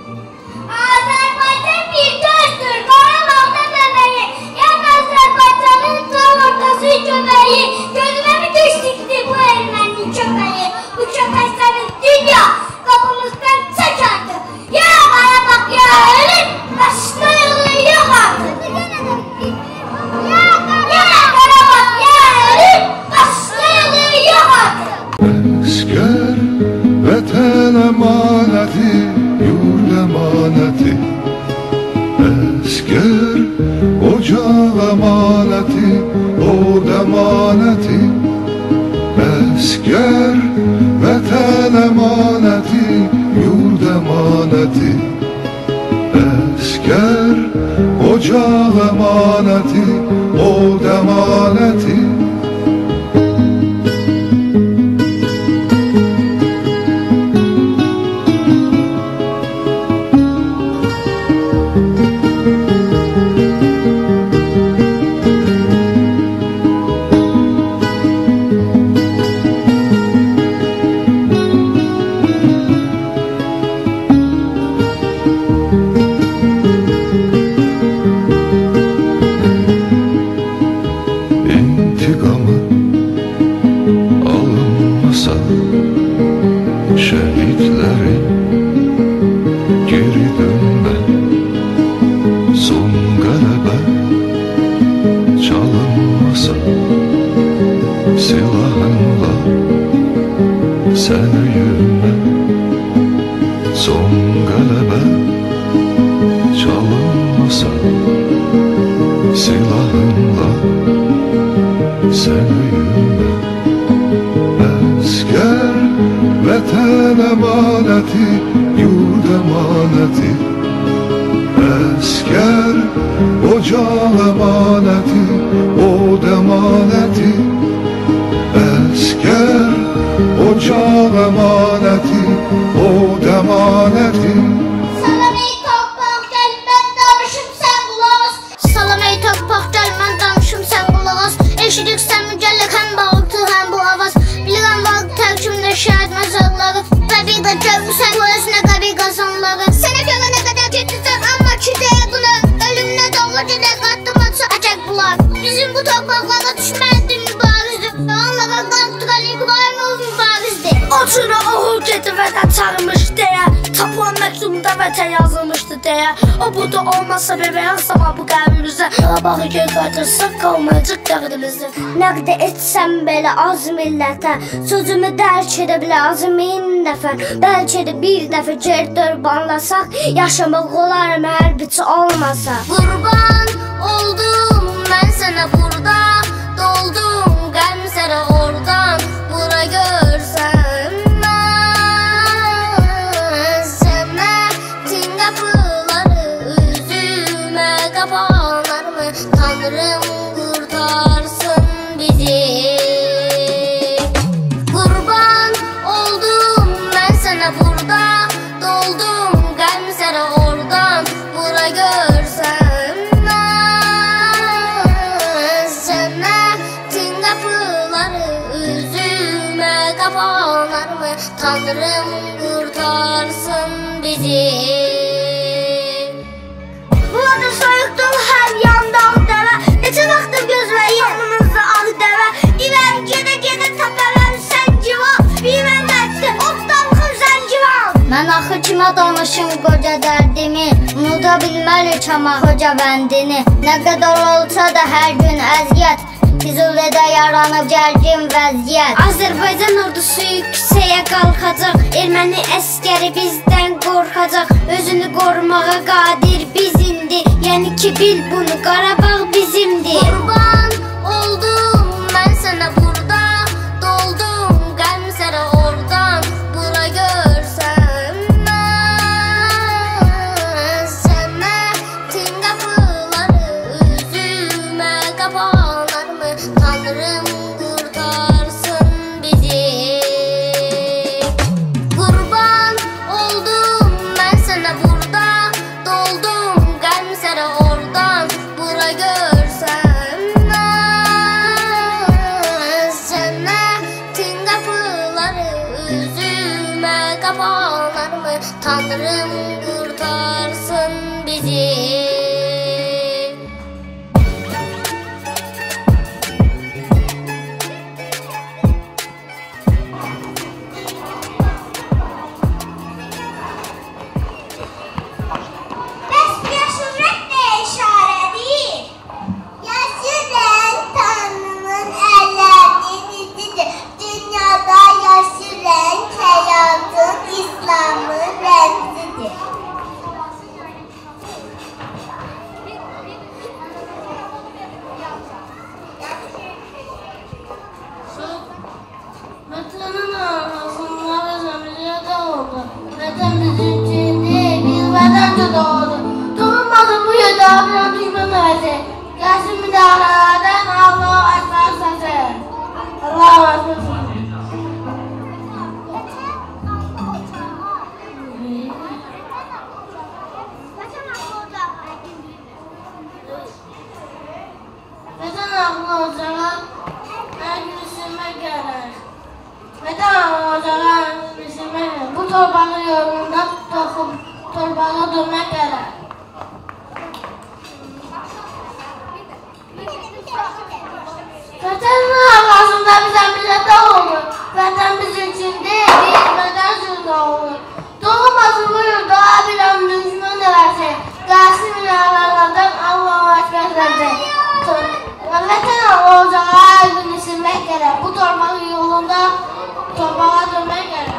Azərbaycan bir gözdür, Qarabağda bebeği. Yan Azərbaycanın doğurtası köpeği. Gözüme mi düşdükdü bu erməni köpeği? Bu köpək sənin dünya qapımızdan çəkardı. Ya Qarabağ, ya ölüm, başqa yolu yox artıq. Ya Qarabağ, ya ölüm, başqa yolu yox artıq. Əskər vətən əmanəti, yurd əmanəti. Əskər ocaq əmanəti, od əmanəti. Əskər vətən əmanəti, yurd əmanəti. Əskər ocaq əmanəti, od əmanəti. öyünla, sen öyünla. Əskər vətən əmanəti, yurd əmanəti. Əskər ocaq əmanəti, od əmanəti. Əskər ocaq əmanəti, od əmanəti. Salam ey torpaq, gəl mən danışım sən qulaq as. Salam ey torpaq, gəl mən danışım sən qulaq as. Eşidirsən mügəlləq həm bağırtı həm bu avaz. Bilirəm vaqt tərkimdə şəhid məzarları və bir də görmüsən bu özünə qəbi qazanları. Sənə görə nə qədər getdilər, amma ki deyə bunu ölümünə doğru gedər qatdımaçı əcək bunlar. Bizim bu torpaqlara düşməndir mübarizdir. Onlara qatdıran İbrahimov mübarizdir. O cürə oğul gedi vətən çağırmış deyə, tapılan məktubunda vətən yazılmışdı deyə. O buda olmasa bebeğen sabah bu qəlbimizdə, Qarabağı göz qaytırsaq qalmayacaq dərdimizdə. Nəqd etsəm belə az millətə, sözümü dərk edə bilə az min nəfər. Bəlkə də bir dəfə geri dönüb anlasaq, yaşamaq olar hər biçi olmasa. Qurban oldum mən sənə burada, doldum qəlb sənə oradan, bura görsən mən sənə tin qapıları üzümə qapanarmı, Tanrım qurtarsın bizi. Qurban oldum mən sənə burada, doldum qəlb sənə oradan, bura görsən mən sənə tin qapıları üzümə qapanarmı, Tanrım qurtarsın bizi. Burada soyuqdur hər yanda ağ dəvə, neçə vaxtdır gözlə yanımızda ağ dəvə. İrəm gedə gedə təpələn sən civan, bilməm nəçdi otdan zəngivan. Mən axı kimə danışım qoca dərdimi, unuda bilməlik amma xoca bəndini. Nə qədər olsa da hər gün əziyyət, Füzulidə yaranıb gərgin vəziyyət. Azərbaycan ordusu yüksəyə qalxacaq, erməni əskəri bizdən qorxacaq. Özünü qorumağa qadir biz indi, yəni ki bil bunu, Qarabağ bizimdir. Qurban oldum mən sənə burada, doldum qəlb sənə oradan, bura görsən mən sənə tin qapıları üzümə qapanarmı, Tanrım qurtarsın bizi. Qurban oldum mən sənə burada, doldum qəlb sənə oradan, bura görsən mən sənə tin qapıları üzümə qapanarmı, Tanrım qurtarsın bizi. Bəs yaşırıq nə işarədir? Yaşırıq Tanrının əllərinin izidir. Dünyada yaşırıq həyatın, İslamın rəmzidir. Vətənin arasında vəzəmizə də oldu. Vətən bizim içindir, biz vətəncə doğdu. Doğulmadı bu yolda bir düşmən nəvəsi. Gəlsin müdaxilələrdən Allahu Əkbər səsi. Allahu Əkbər səsi. Vətən ağlı ocağa hər gün isinmək gələr. Vətən ağlı ocağa hər gün isinmək gələr. Bu torbağı yolunda toxum, torbağa dönmək gələr. Vətənin arasında bizə millətə olur. Vətən bizim içindir, biz vətən sürüdə olur. Doğulmasın bu yurda bir an düşmən nəvəsi. Gəlsin minalarlardan Allahu Əkbər səsi. Vətən ağlı ocağa hər gün isinmək gələr. Bu torbağı yolunda torbağa dönmək gələr.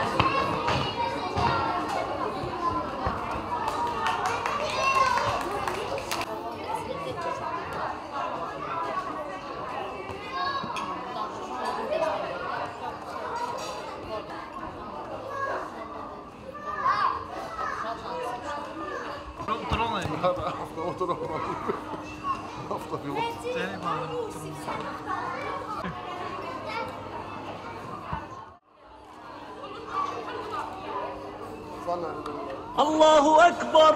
Allahu Ekber.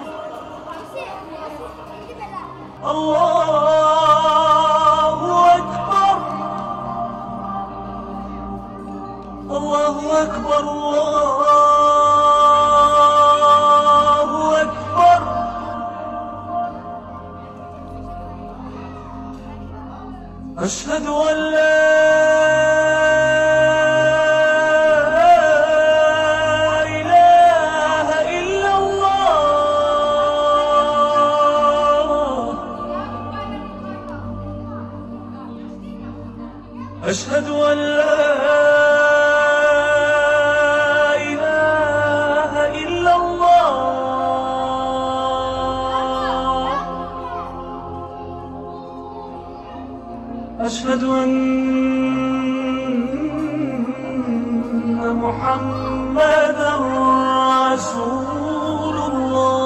Allahu Ekber. Allahu Ekber. Allahu Ekber. Eşhedü en la أشهد أن لا إله إلا الله أشهد أن محمدا رسول الله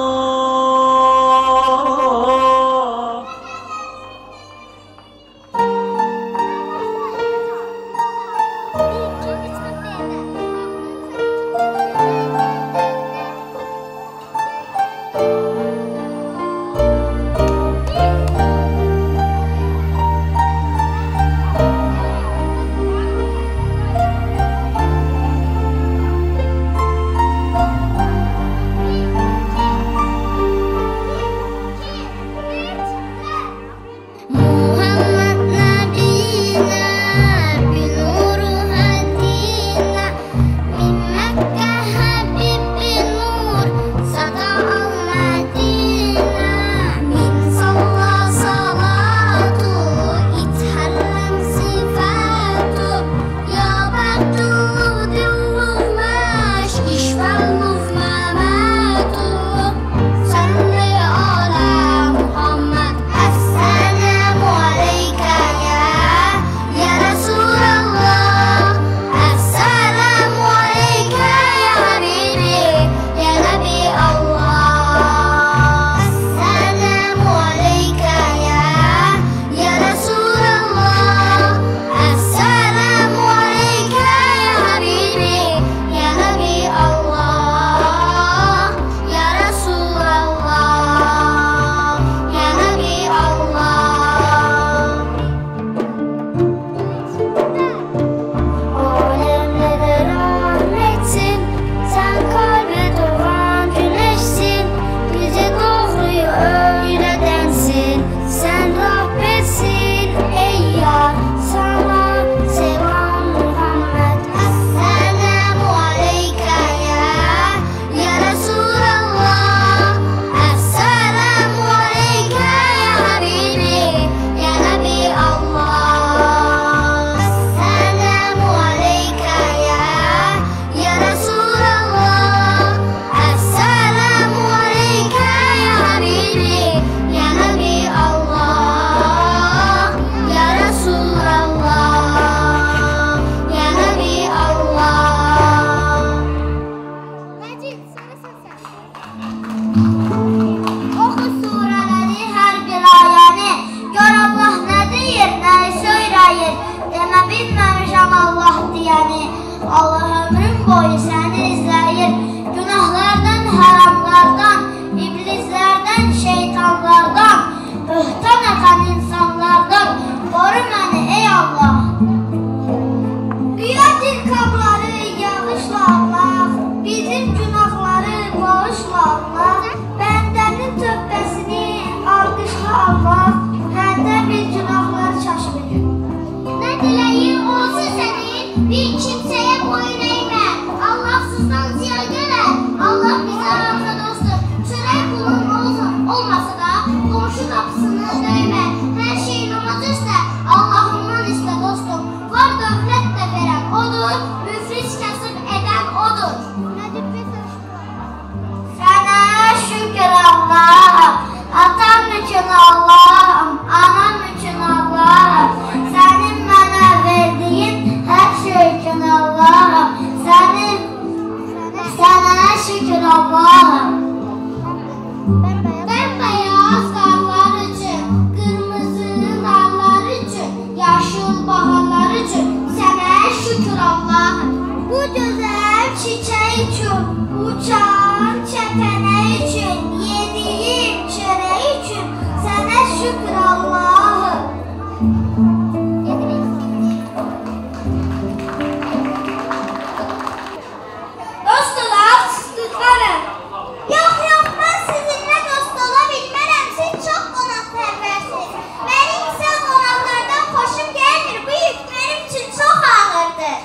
Dostlar, lütfen. Yox, yox, mən sizinlə dost ola bilmərəm. Siz çox qonaqpərvərsiniz. Mənim isə qonaqlardan xoşum gəlmir. Bu yük mənim üçün çox ağırdır.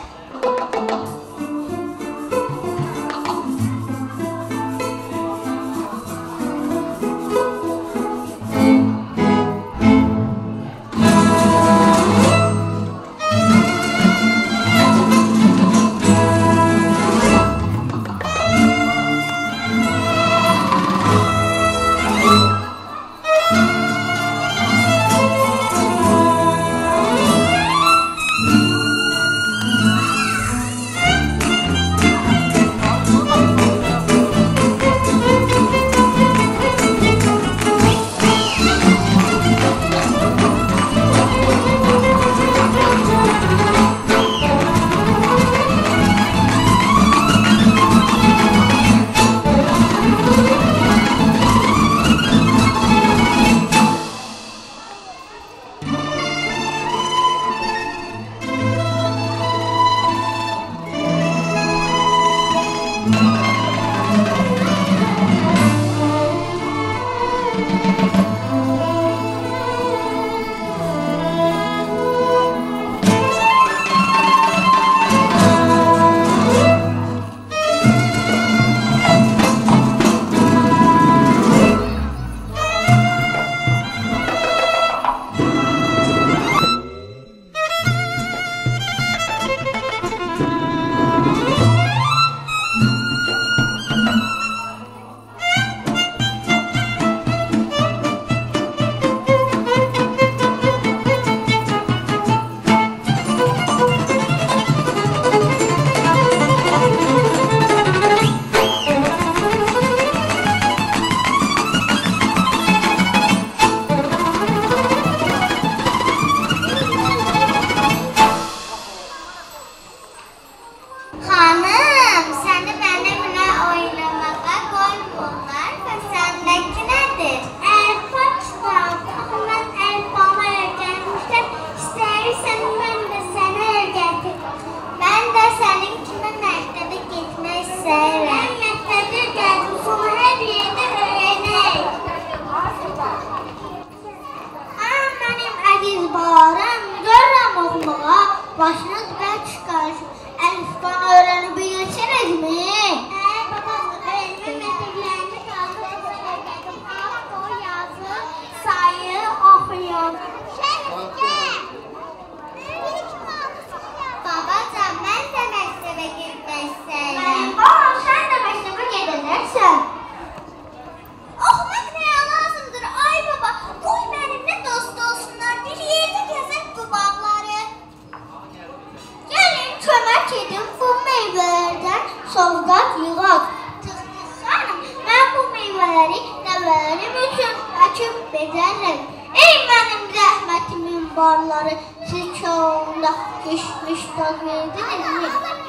Başınız ben çıkarışım. Elif'ten öğrenebilirsiniz mi? Ee baba, öğrenme metinlerini kaldırıp o yazı, sayı okuyor. Şerifce! Babacan, ben de mektebe gitmek isterim. Babam, sen de mektebe gidebilirsin. Okumak neye lazımdır? Ay baba, koy benimle dost olsunlar. Bir yerde gezek bu bağları. Gelin kömək edin bu meyvələrdən sovqat yığaq. Tıxtıq xanım, mən bu meyvələri nəvələrim üçün əkib bedərəm. Ey mənim rəhmətimin barları, siz çoğunda keçmiş dad verdinizmi?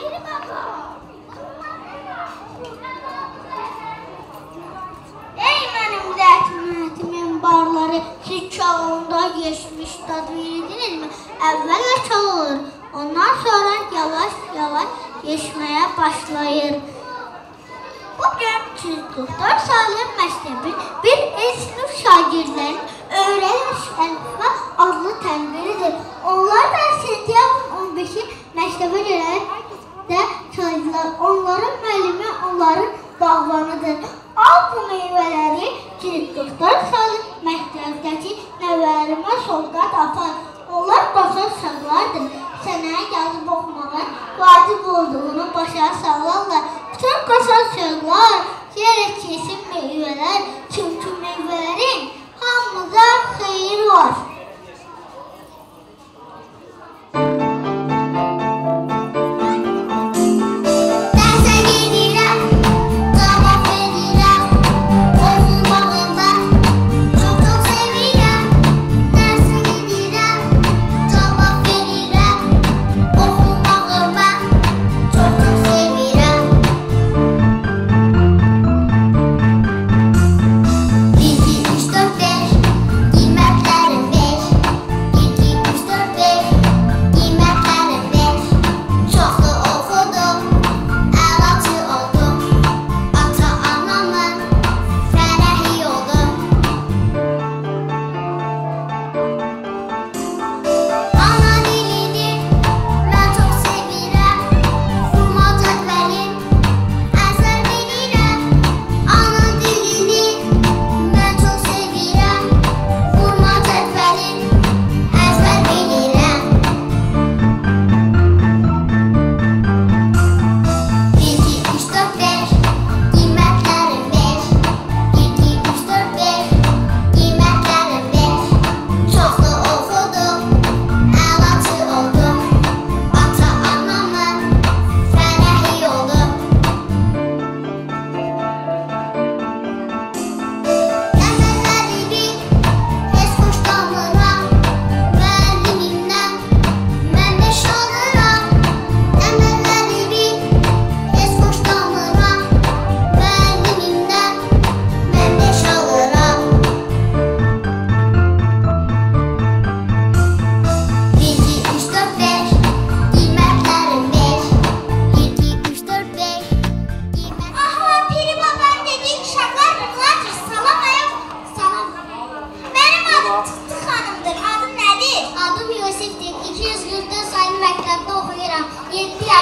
Ey mənim rəhmətimin barları, siz çoğunda geçmiş dad verdinizmi? Əvvələ çalır. Ondan sonra yavaş yavaş geçmeye başlayır. Bugün çocuklar Salim Məktəbi bir el sınıf şagirdlərin öyrəniş əlifba adlı tədbiridir. Onlar da sentyabrın on beşi məktəbə gələrək də çalışdılar. Onların müəllimi onların bağbanıdır. Al bu meyvələri çocuklar Salim Məktəbdəki nəvələrimə sovqat apar. Onlar başa uşaqlardır. Sənə yazıb oxumağın vacib olduğunu başa salırlar. Bütün qaçan uşaqlar, yerək kesin meyvələr, çünki meyvələrin hamımıza xeyir var.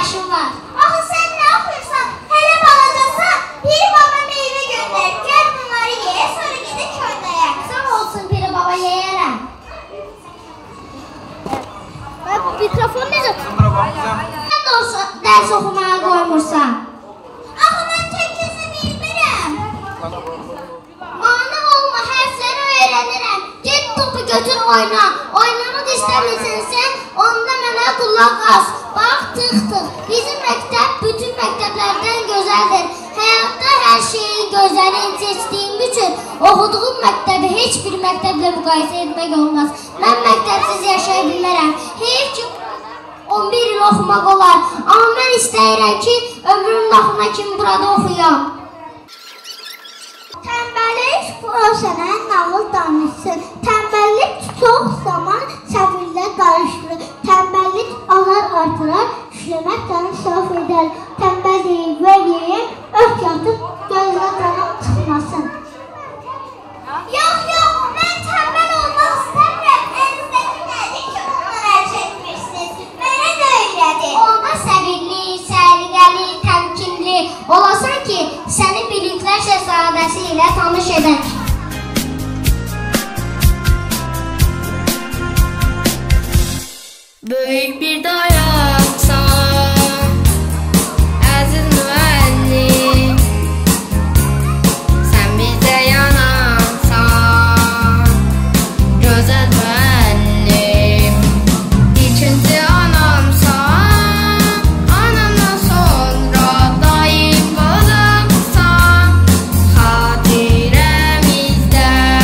yaşın var. Axı sən nə oxuyursan? Hələ balacasan. Piri baba meyvə göndər. Gəl bunları ye, sonra gedək oynayaq. Sağ olsun Piri baba, yeyərəm. Mikrofon necə tutulur? Sən də olsa dərs oxumağa qoymursan. Axı mən tək kəsə bilmirəm. Ana olma, hərfləri öyrənirəm. Get topu götür oyna. Oynamaq istəmirsən sən, onda mənə qulaq as. Bax, tıx-tıx. Bizim məktəb bütün məktəblərdən gözəldir. Həyatda hər şeyi gözəlin seçdiyim üçün oxuduğum məktəbi heç bir məktəblə müqayisə etmək olmaz. Mən məktəbsiz yaşaya bilmərəm. Heyf ki, on bir il oxumaq olar. Amma mən istəyirəm ki, ömrümün axına kimi burada oxuyam. Tənbəllik o sənə nağıl danışsın. Tənbəllik çox zaman səbirlə qarışdırır. Tənbəllik alar artırar, işləmək canı saf edər. Tənbəl deyil və yeyir, ört yatıb gözlə qanam çıxmasın. Yox, yox, mən tənbəl olmaq istəmirəm. Ənizdəki nədir ki, ondan əl çəkmirsiniz? Mənə də öyrədir. Onda səbirli, səliqəli, təmkinli olasan ki, səni biliklər şəhzadəsi ilə tanış edək. Böyük bir dayaqsan, əziz müəllim, sən bizə yanansan, gözəl müəllim. İkinci anamsan, anamdan sonra daim qalacaqsan xatirəmizdə.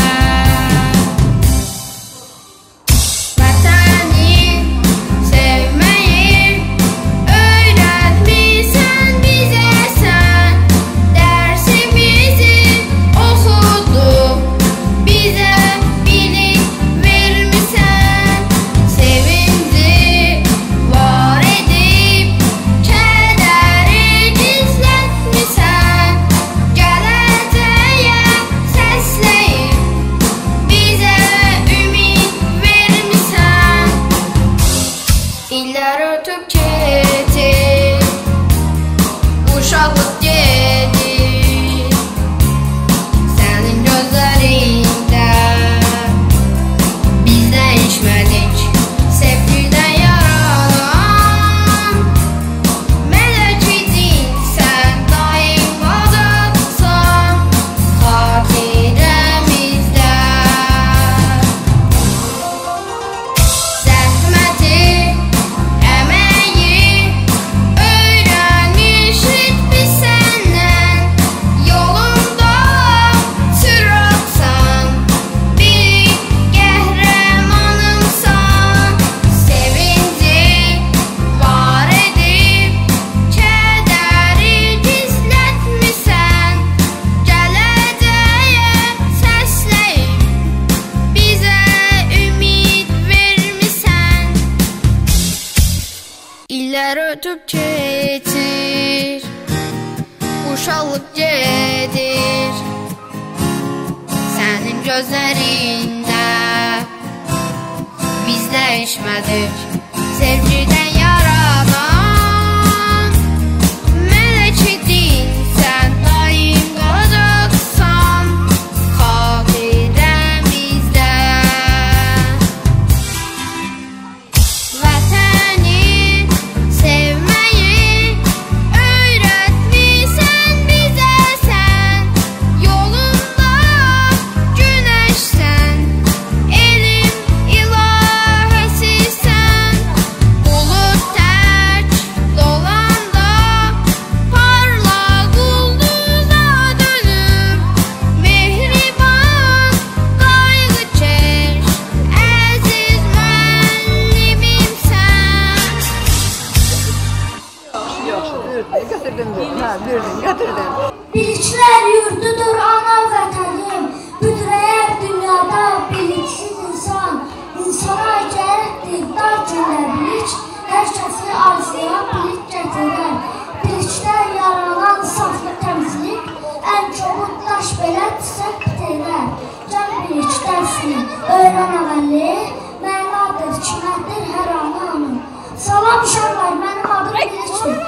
Vətəni sevməyi öyrətmisən bizə sən, dərsimizi oxudub bizə bilik vermisən. Sevinci var edib kədəri gizlətmisən. Gələcəyə səsləyib bizə ümid vermisən. İllər ötüb keçir, uşaqlıq gedir sənin gözlərində. Biz dəyişmədik sevgidən yaranan, mələk idin sən daim qalacaqsan xatirəmizdə. Zəhməti, əməyi öyrənmişik biz səndən. Yolunda çıraqsan, bilik qəhrəmanımsan. Sevinci var edib kədəri gizlətmisən. Gələcəyə səsləyib bizə ümid vermisən. İllər ötüb keçir, uşaqlıq gedir sənin gözlərində. Biz dəyişmədik sevgidən yaranan, mələk idin sən daim qalacaqsan xatirəmizdə. Vətəni sevməyi öyrətmisən bizə sən. Yolunda günəşsən, elm ilahəsisən. Bulud tək dolanda parlaq ulduza dönüb. Mehriban, qayğıkeş, əziz müəllimimsən. Biliklər yurdudur ana vətənim, büdrəyər dünyada biliksiz insan. İnsana gərəkdir dar gündə bilik, hər kəsi arzuya bilik gətirər. Bilikdən yaranan saflıq təmizlik, ən kobud daş belə çiçək bitərər. Gəl bilik dərsini öyrən əvvəli, mənadır, hikmətdir hər anı anı. Salam uşaqlar, mənim adım Bilikdir.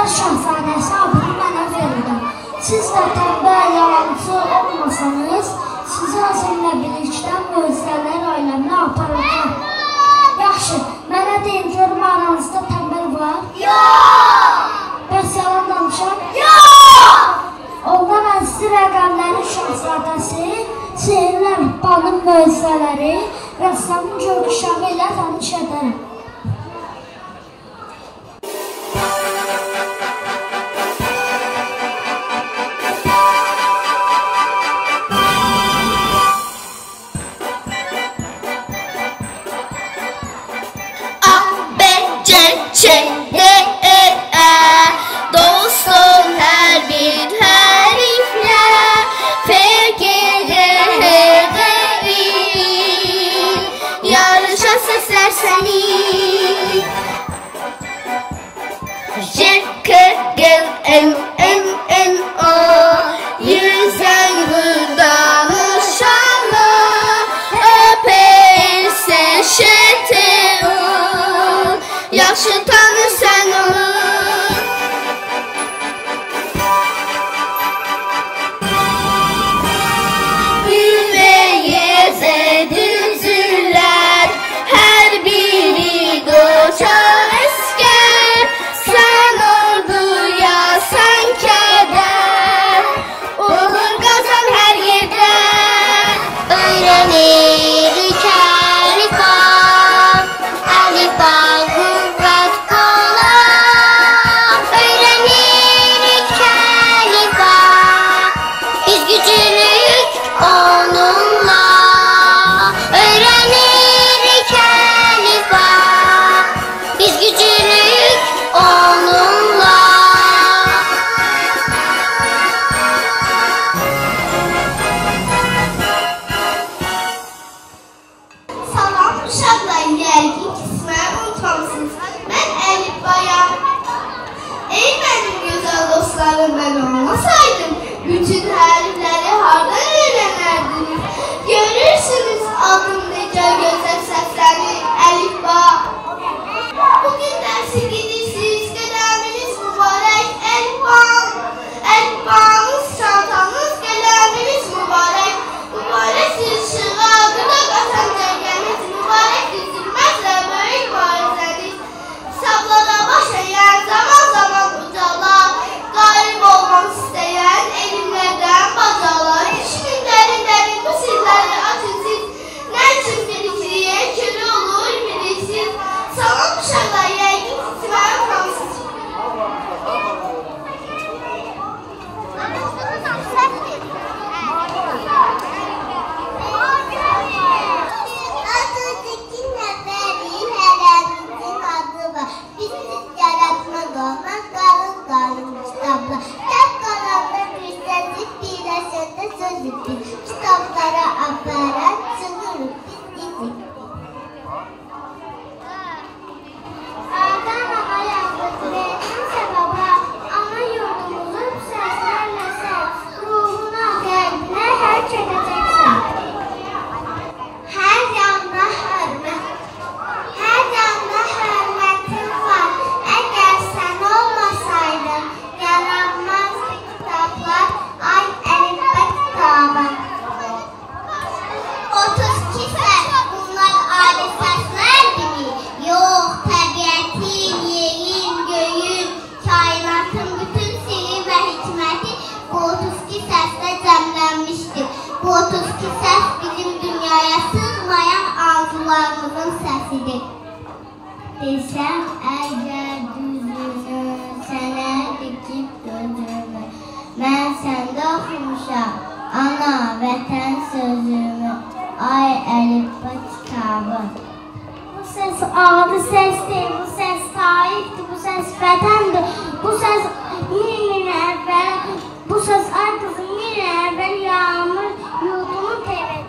Tənbəllər şahzadəsi adını mənə verirəm. Siz də tənbəl yalancı olmasanız, sizi azimlə birlikdə möcüzələr aləminə aparacaq. Yaxşı, mənə deyin, görüm aranızda tənbəl var? Yox! Bəs yalan danışam? Yox! Onda mən sizi rəqəmlərin şahzadəsi, sehirli əlifbanın möcüzələri, rəssamın görüşağı ilə tanış edərəm. Desem eğer düzünü sənə dikib gözümü, mən səndə oxumuşam ana vətən sözümü, ay əlifba kitabı. Bu ses adi sesdir, bu ses tarixdir, bu ses vətəndir, bu ses min min əvvəl, bu ses ay qızım min əvvəl yağmur yurdumu tevət.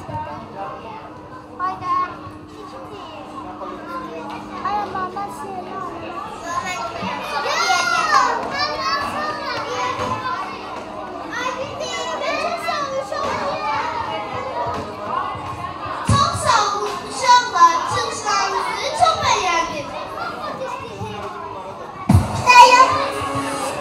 Hayda. Çok sağ olun uşaqlar, çalışmanızı çok beğendim.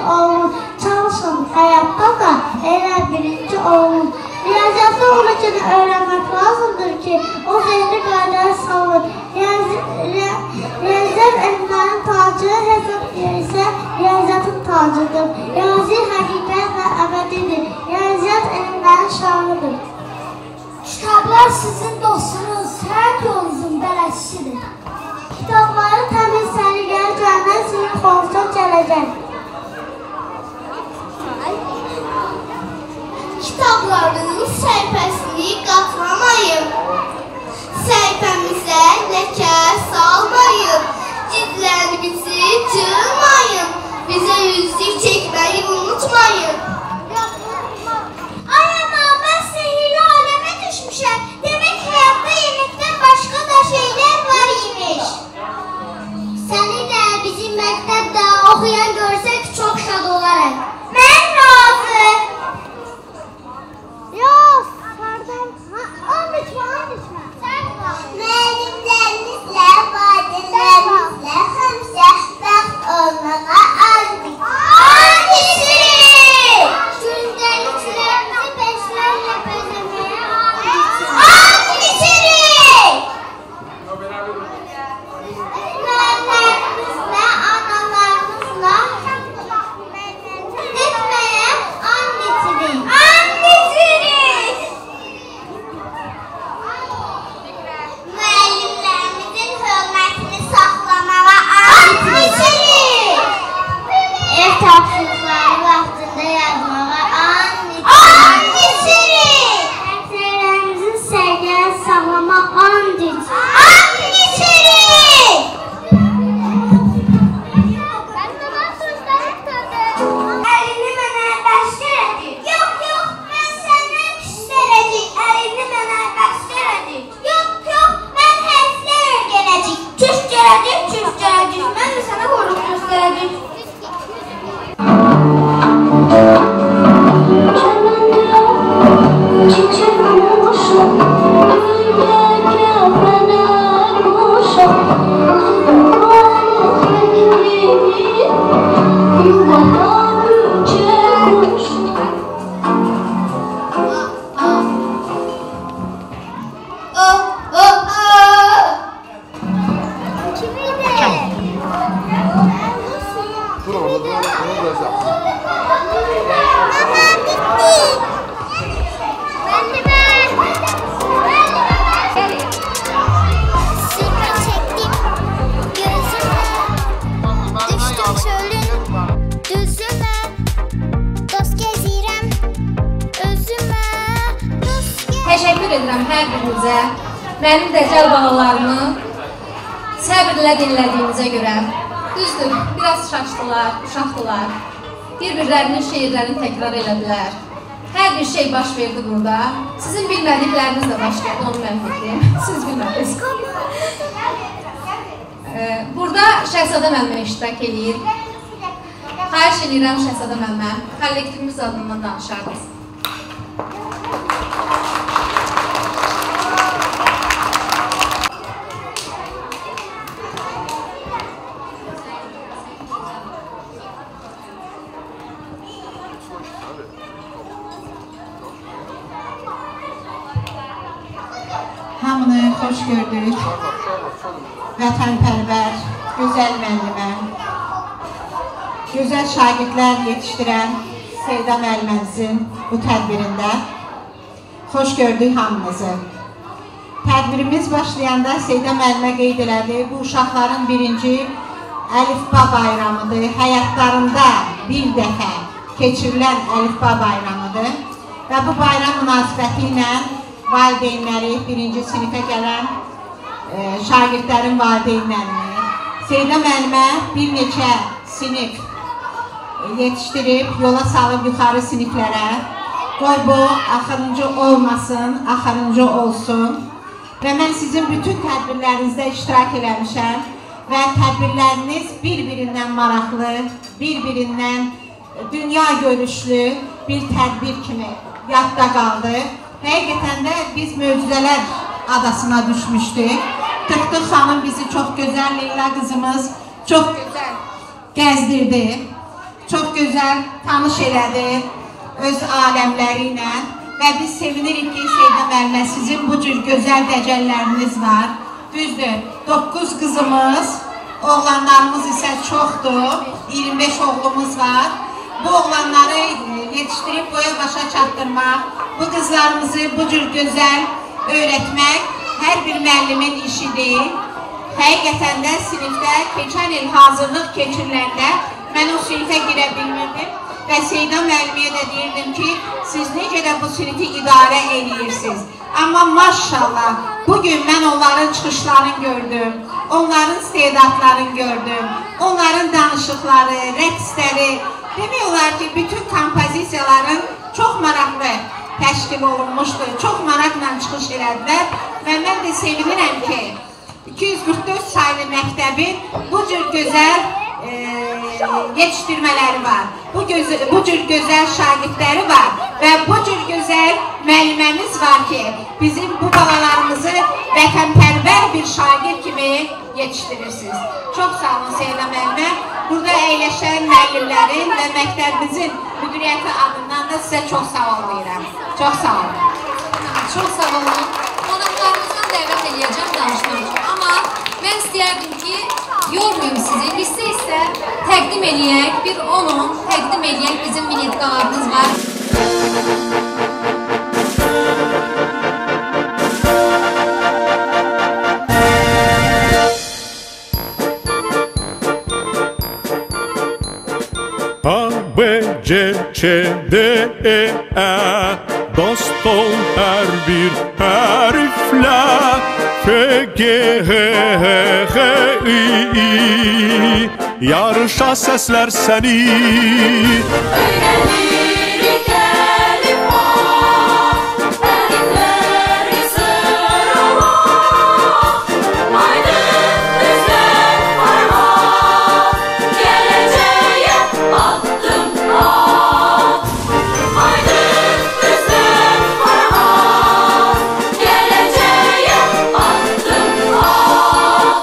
olun. Çalışın həyatda da elə birinci olun. Riyaziyyatı olduğu kimi öyrənmək lazımdır ki, o zehni qaydaya salır. Riyaziyyat elmlərin tacı, hesab isə riyaziyyatın tacıdır. Riyazi həqiqət və əbədidir. Riyaziyyat elmlərin şahıdır. Kitablar sizin dostunuz, həyat yolunuzun bələdçisidir. Kitabları təmiz səliqəli gəlmək sizin xoruca gələcək. Kitabların səhifəsini qatlamayın. Səhifəmizə ləkə salmayın. Cildlərimizi cırmayın. Bizə yüzlük çəkməyi unutmayın. Ay ama ben sehirli aleme düşmüşəm. Demek hayatta yemekten başka da şeyler var imiş. Seni de bizim məktəbdə okuyan görsək çok şad olarıq. Mən razı. Yok, pardon. On içmə, on içmə. Müəllimlərimizlə, valideynlərimizlə həmişə bəxt olmağa andik. Andik! Gündəliklərimizi beşlərlə bəzəməyə andik. Andik! Müəllimlərimizlə, analarımızla etməyə andik. Andik! Müəllimlərimizin hörmətini saxlamağa and içirik. Ev tapşırıqları vaxtında yazmağa and içirik. Dərslərimizin səviyyəni saxlamağa and içirik. And içirik. Əlini mənə bəxş elədik. Yox, yox, mən səndən küstərəcək. Əlini mənə bəxş elədik. Yox, yox, mən hərflər öyrənəcək. Küs gələcək, küs gələcək. Mən də sənə qoruq göstərəcək. Təşəkkür edirəm hər birinizə, mənim dəcəl balalarımı səbirlə dinlədiyinizə görə. Düzdür, biraz şaşdılar, uşaqdılar, bir-birlərinin şeirlərini təkrar elədilər. Hər bir şey baş verdi burada. Sizin bilmədikləriniz də baş verdi, onu mən bildim, siz bilmədiniz. Burada Şəhzadə Məmmə iştirak edir. Xahiş edirəm Şəhzadə Məmmə, kollektivimiz adından danışardınız. Hamını xoş gördük. Vətənpərvər, gözəl müəllimə, gözəl şagirdlər yetişdirən Seyda müəlliməmizin bu tədbirində xoş gördük hamınızı. Tədbirimiz başlayanda Seyda müəllimə qeyd elədi, bu uşaqların birinci əlifba bayramıdır. Həyatlarında bir dəfə keçirilən əlifba bayramıdır və bu bayram münasibəti ilə valideynləri, birinci sinifə gələn e, şagirdlərin valideynlərini, Seyda müəllimə bir neçə sinif yetişdirib, yola salıb yuxarı siniflərə. Qoy bu axırıncı olmasın, axırıncı olsun. Və mən sizin bütün tədbirlərinizdə iştirak eləmişəm və tədbirləriniz bir-birindən maraqlı, bir-birindən dünya görüşlü bir tədbir kimi yadda qaldı. Həqiqətən də biz möcüzələr adasına düşmüşdük. Tıktıq xanım bizi çox gözəl, Leyla qızımız çox gözəl gəzdirdi. çox gözəl tanış elədi öz aləmləri ilə və biz sevinirik ki, Seyda müəllimə, sizin bu cür gözəl dəcəlləriniz var. Düzdür, doqquz qızımız, oğlanlarımız isə çoxdur, iyirmi beş oğlumuz var. Bu oğlanları yetişdirib boya başa çatdırmaq, bu qızlarımızı bu cür gözəl öyrətmək hər bir müəllimin işidir. Həqiqətən də sinifdə keçən il hazırlıq keçiriləndə mən o sinifə girə bilmirdim və Seyda müəlliməyə də deyirdim ki, siz necə də bu sinifi idarə edirsiniz. Amma maşallah, bugün mən onların çıxışlarını gördüm, onların istedadlarını gördüm, onların danışıqları, rəqsləri, demək olar ki, bütün kompozisiyaların çox maraqlı təşkil olunmuşdur, çox maraqla çıxış elədilər və mən də sevinirəm ki, iki yüz qırx dörd saylı məktəbin bu cür gözəl e, yetişdirmələri var, bu, gözə, bu cür gözəl şagirdləri var və bu cür gözəl müəlliməmiz var ki, bizim bu balalarımızı vətənpərvər bir şagird kimi yetişdirirsiniz. Çox sağ olun Seyda müəllimə. Burada əyləşən müəllimlərin və məktəbimizin müdiriyyəti adından da sizə çox sağ olun. Çox sağ olun. Çox sağ olun. Qonaqlarımızdan dəvət eləyəcəm danışmaq üçün. Amma mən istəyərdim ki, yormayım sizi. Hissə-hissə təqdim eləyək, bir on-on təqdim eləyək, bizim minetkalarımız var. A, B, C, Ç, D, E, E Dost ol hər bir hərflə F, G, H, H, H, I, I Yarışa səslər səni Öyrənirik əlifba Hərfləri sırala Aydın düzlər parmaq Gələcəyə addım at Aydın düzlər parmaq Gələcəyə addım at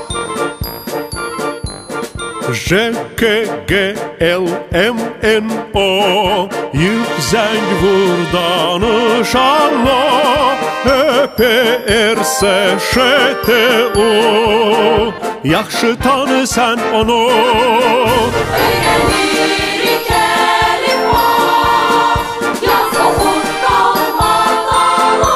J, K, G, L, M, N, O Yık zəng vur danışanla Ö, P, R, S, Ş, T, O Yaxşı tanı sən onu Öyrənirik əlifba Yaz oxur qalmaqala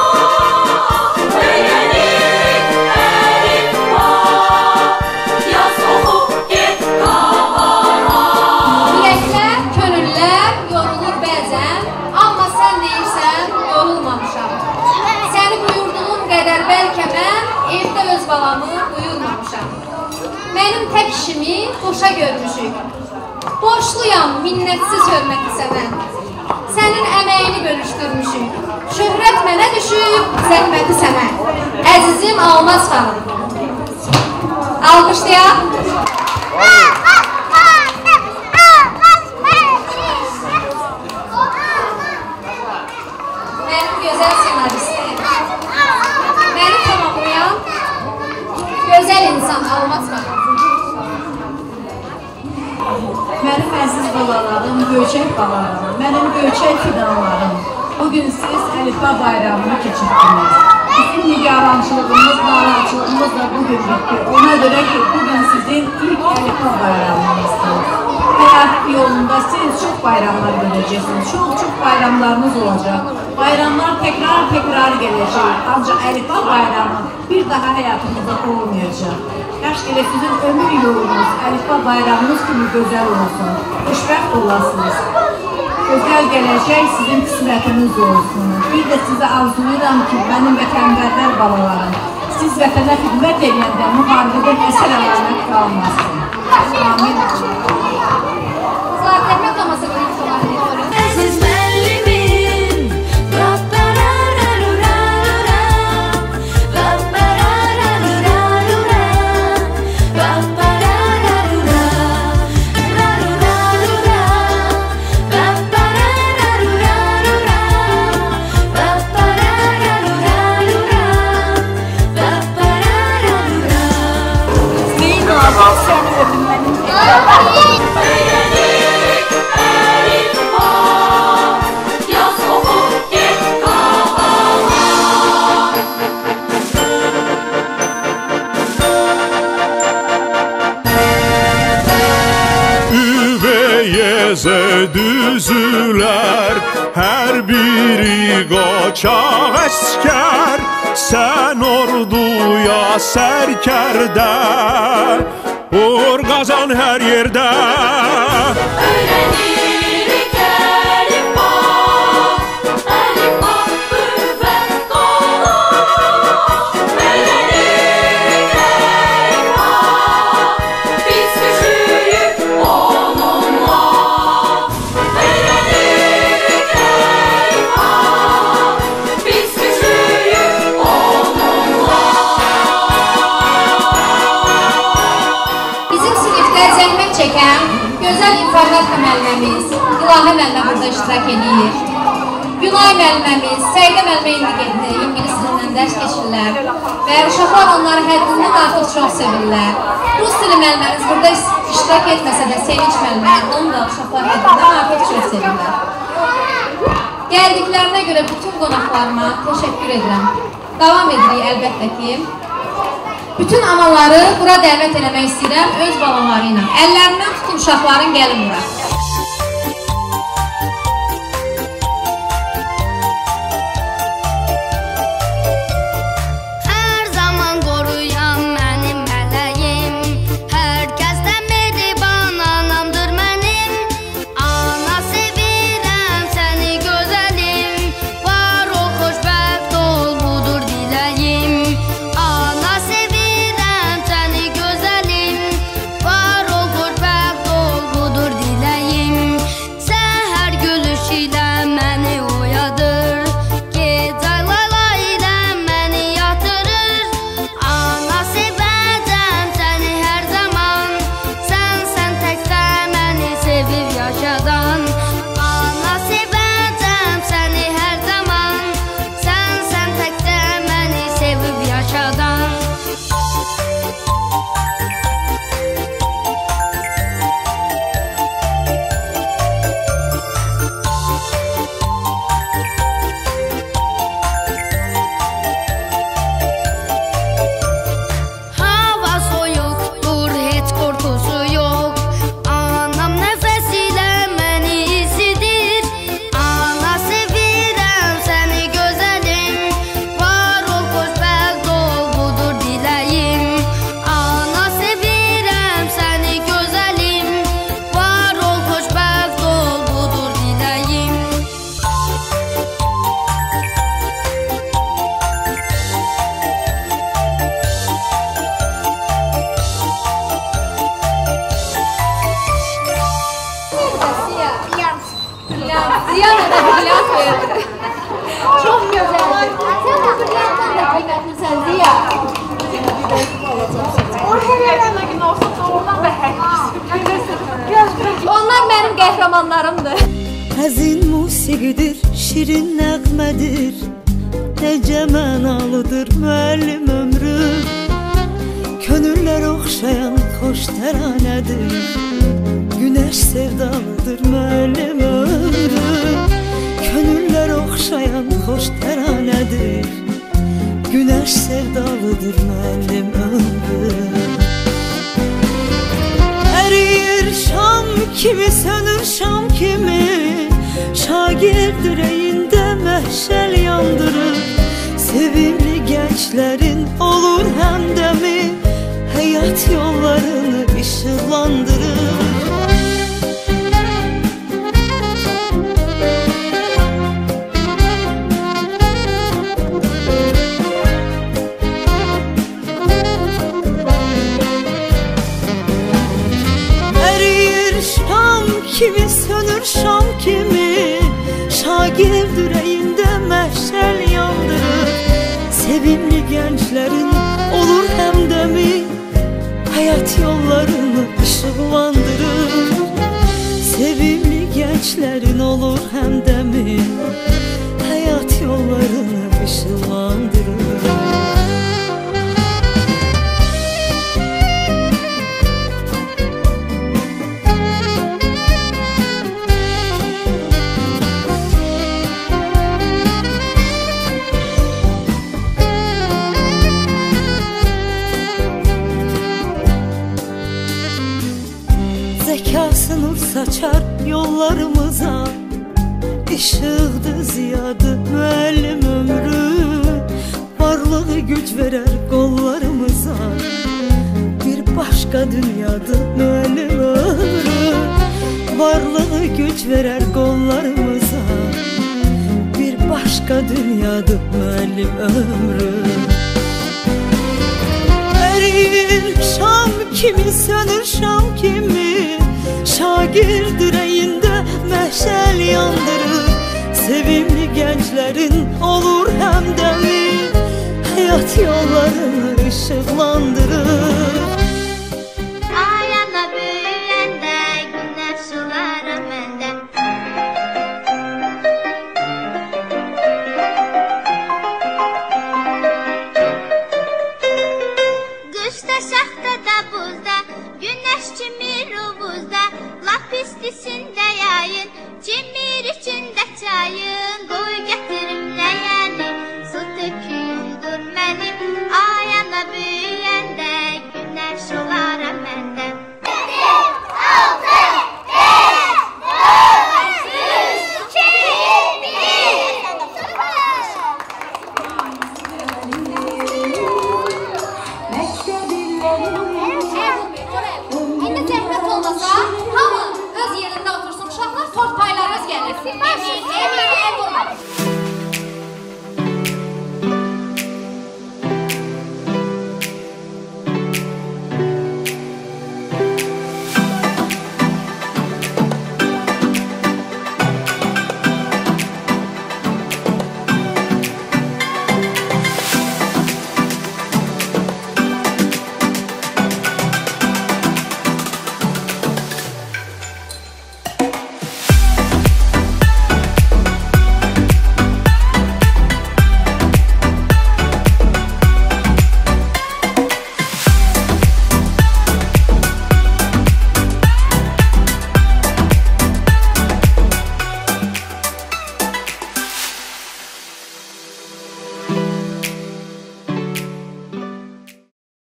Öyrənirik əlifba Yaz oxur get qabağa Ürəklər, könüllər yorulur bəzən, amma sən deyirsən, yorulmamışam. Səni buyurduğum qədər bəlkə mən evdə öz balamı buyurmamışam. Mənim tək işimi boşa görmüşük. Borçluyam minnətsiz hörməti sənə. Sənin əməyini bölüşdürmüşük. Şöhrət mənə düşüb, zəhməti sənə. Əzizim Almaz xanım. Alqışlayaq. Mənim gözəl senaristim. Məni tamamlayan gözəl insan Almaz xanım. Mənim əziz balalarım, göyçək balalarım, mənim göyçək fidanlarım. Bugün siz Əlifba bayramını keçirdiniz. Bizim nigarançılığımız, narahatçılığımız da bugün bitti. Ona görə ki, bugün sizin ilk Əlifba bayramınızdır. Həyat yolunda siz çox bayramlar görəcəksiniz, çox-çox bayramlarınız olacaq. Bayramlar tekrar-tekrar gələcək, ancaq Əlifba bayramı bir daha həyatımızda olmayacaq. Yaş elə sizin ömür yolunuz, Əlifba bayramınız kimi gözəl olsun, xoşbəxt olasınız. Gözəl gələcək sizin qismətiniz olsun. Bir də sizə arzulayıram ki, mənim vətənpərvər balalarım, siz vətənə xidmət edəndə müharibədən əsər əlamət qalmasın. Amin. Kızlar təkmə qaması qırıqsılar. Əziz müəllimim Ra-ba-ra-ra-ra-ra-ra Ra-ba-ra-ra-ra-ra-ra Ra-ba-ra-ra-ra-ra Ra-ra-ra-ra-ra Ra-ba-ra-ra-ra-ra-ra Ra-ba-ra-ra-ra-ra Ra-ba-ra-ra-ra-ra Seni öpüm mənim. Öyrənirik geze düzüler, her biri qaçaq əskər. Sən orduya sərkərdə, uğur qazan hər yerdə. Öyrənirik əlifba, əlifba qüvvət dolu. Öyrənirik əlifba, biz güclüyük onunla. Öyrənirik əlifba, biz güclüyük onunla. Bizim sinifdə zəhmət çəkən gözəl informatika müəlliməmiz İlahə müəllimə burada iştirak edir. Günay müəlliməmiz, Səidə müəllimə indi getdi, ingilis dilindən dərs keçirlər və uşaqlar onları həddindən artıq çox sevirlər. Rus dili müəlliməmiz burada iştirak etməsə də Sevinç müəllimə, onu da uşaqlar həddindən artıq çox sevirlər. Gəldiklərinə görə bütün qonaqlarıma təşəkkür edirəm. Davam edirik əlbəttə ki. Bütün anaları bura dəvət eləmək istəyirəm öz balaları ilə. Əllərindən tutun uşaqların gəlin bura. Hər zaman qoruyan mənim mələyim, hər kəsdən mehriban anamdır mənim. Ana sevirəm səni gözəlim, var ol xoşbəxt ol budur diləyim. Ana sevirəm səni gözəlim, var ol xoşbəxt ol budur diləyim. Səhər gülüş ilə məni oyadır, gecə layla ilə məni yatırır. Ana sevəcəm səni hər zaman, sənsən təkcə məni sevib yaşadan. Ana sevəcəm səni hər zaman, sənsən təkcə məni sevib yaşadan. Hava soyuqdur, heç qorxusu yox. Anam nəfəs ilə məni isidir. Ana sevirəm səni gözəlim, var ol xoşbəxt ol budur diləyim. Ana sevirəm səni gözəlim, var ol xoşbəxt ol budur diləyim. Ziyan da brilyant verdi. Çox gözəldir. Sən də brilyantdan da qiymətlisən Ziya. Onlar mənim qəhrəmanlarımdır. Həzin musiqidir, şirin nəğmədir, necə mənalıdır müəllim ömrü. Könüllər oxşayan xoş təranədir, günəş sevdalıdır müəllim ömrü. Könüllər oxşayan xoş təranədir, günəş sevdalıdır müəllim ömrü. Əriyir şam kimi, sönür şam kimi, şagird ürəyində məhşəl yandırır. Sevimli gənclərin olur həmdəmi, həyat yollarını işıqlandırır. Əriyir şam kimi, sönür şam kimi, şagird ürəyində məhşəl yandırır. Sevimli gənclərin olur həmdəmi, həyat yollarını işıqlandırır. Sevimli gənclərin olur həmdəmi, həyat yollarını işıqlandırır. Zəkası nur saçar yollarımıza. Işıqdır ziyadı müəllim ömrü, varlığı güc verer qollarımıza. Bir başka dünyadır müəllim ömrü, varlığı güc verer qollarımıza. Bir başka dünyadır müəllim ömrü. Eriyir şam kimi, sönür şam kimi, şagird ürəyində məşəl yandırır. Sevimli gençlerin olur həmdəmi, həyat yollarını ışıqlandırır.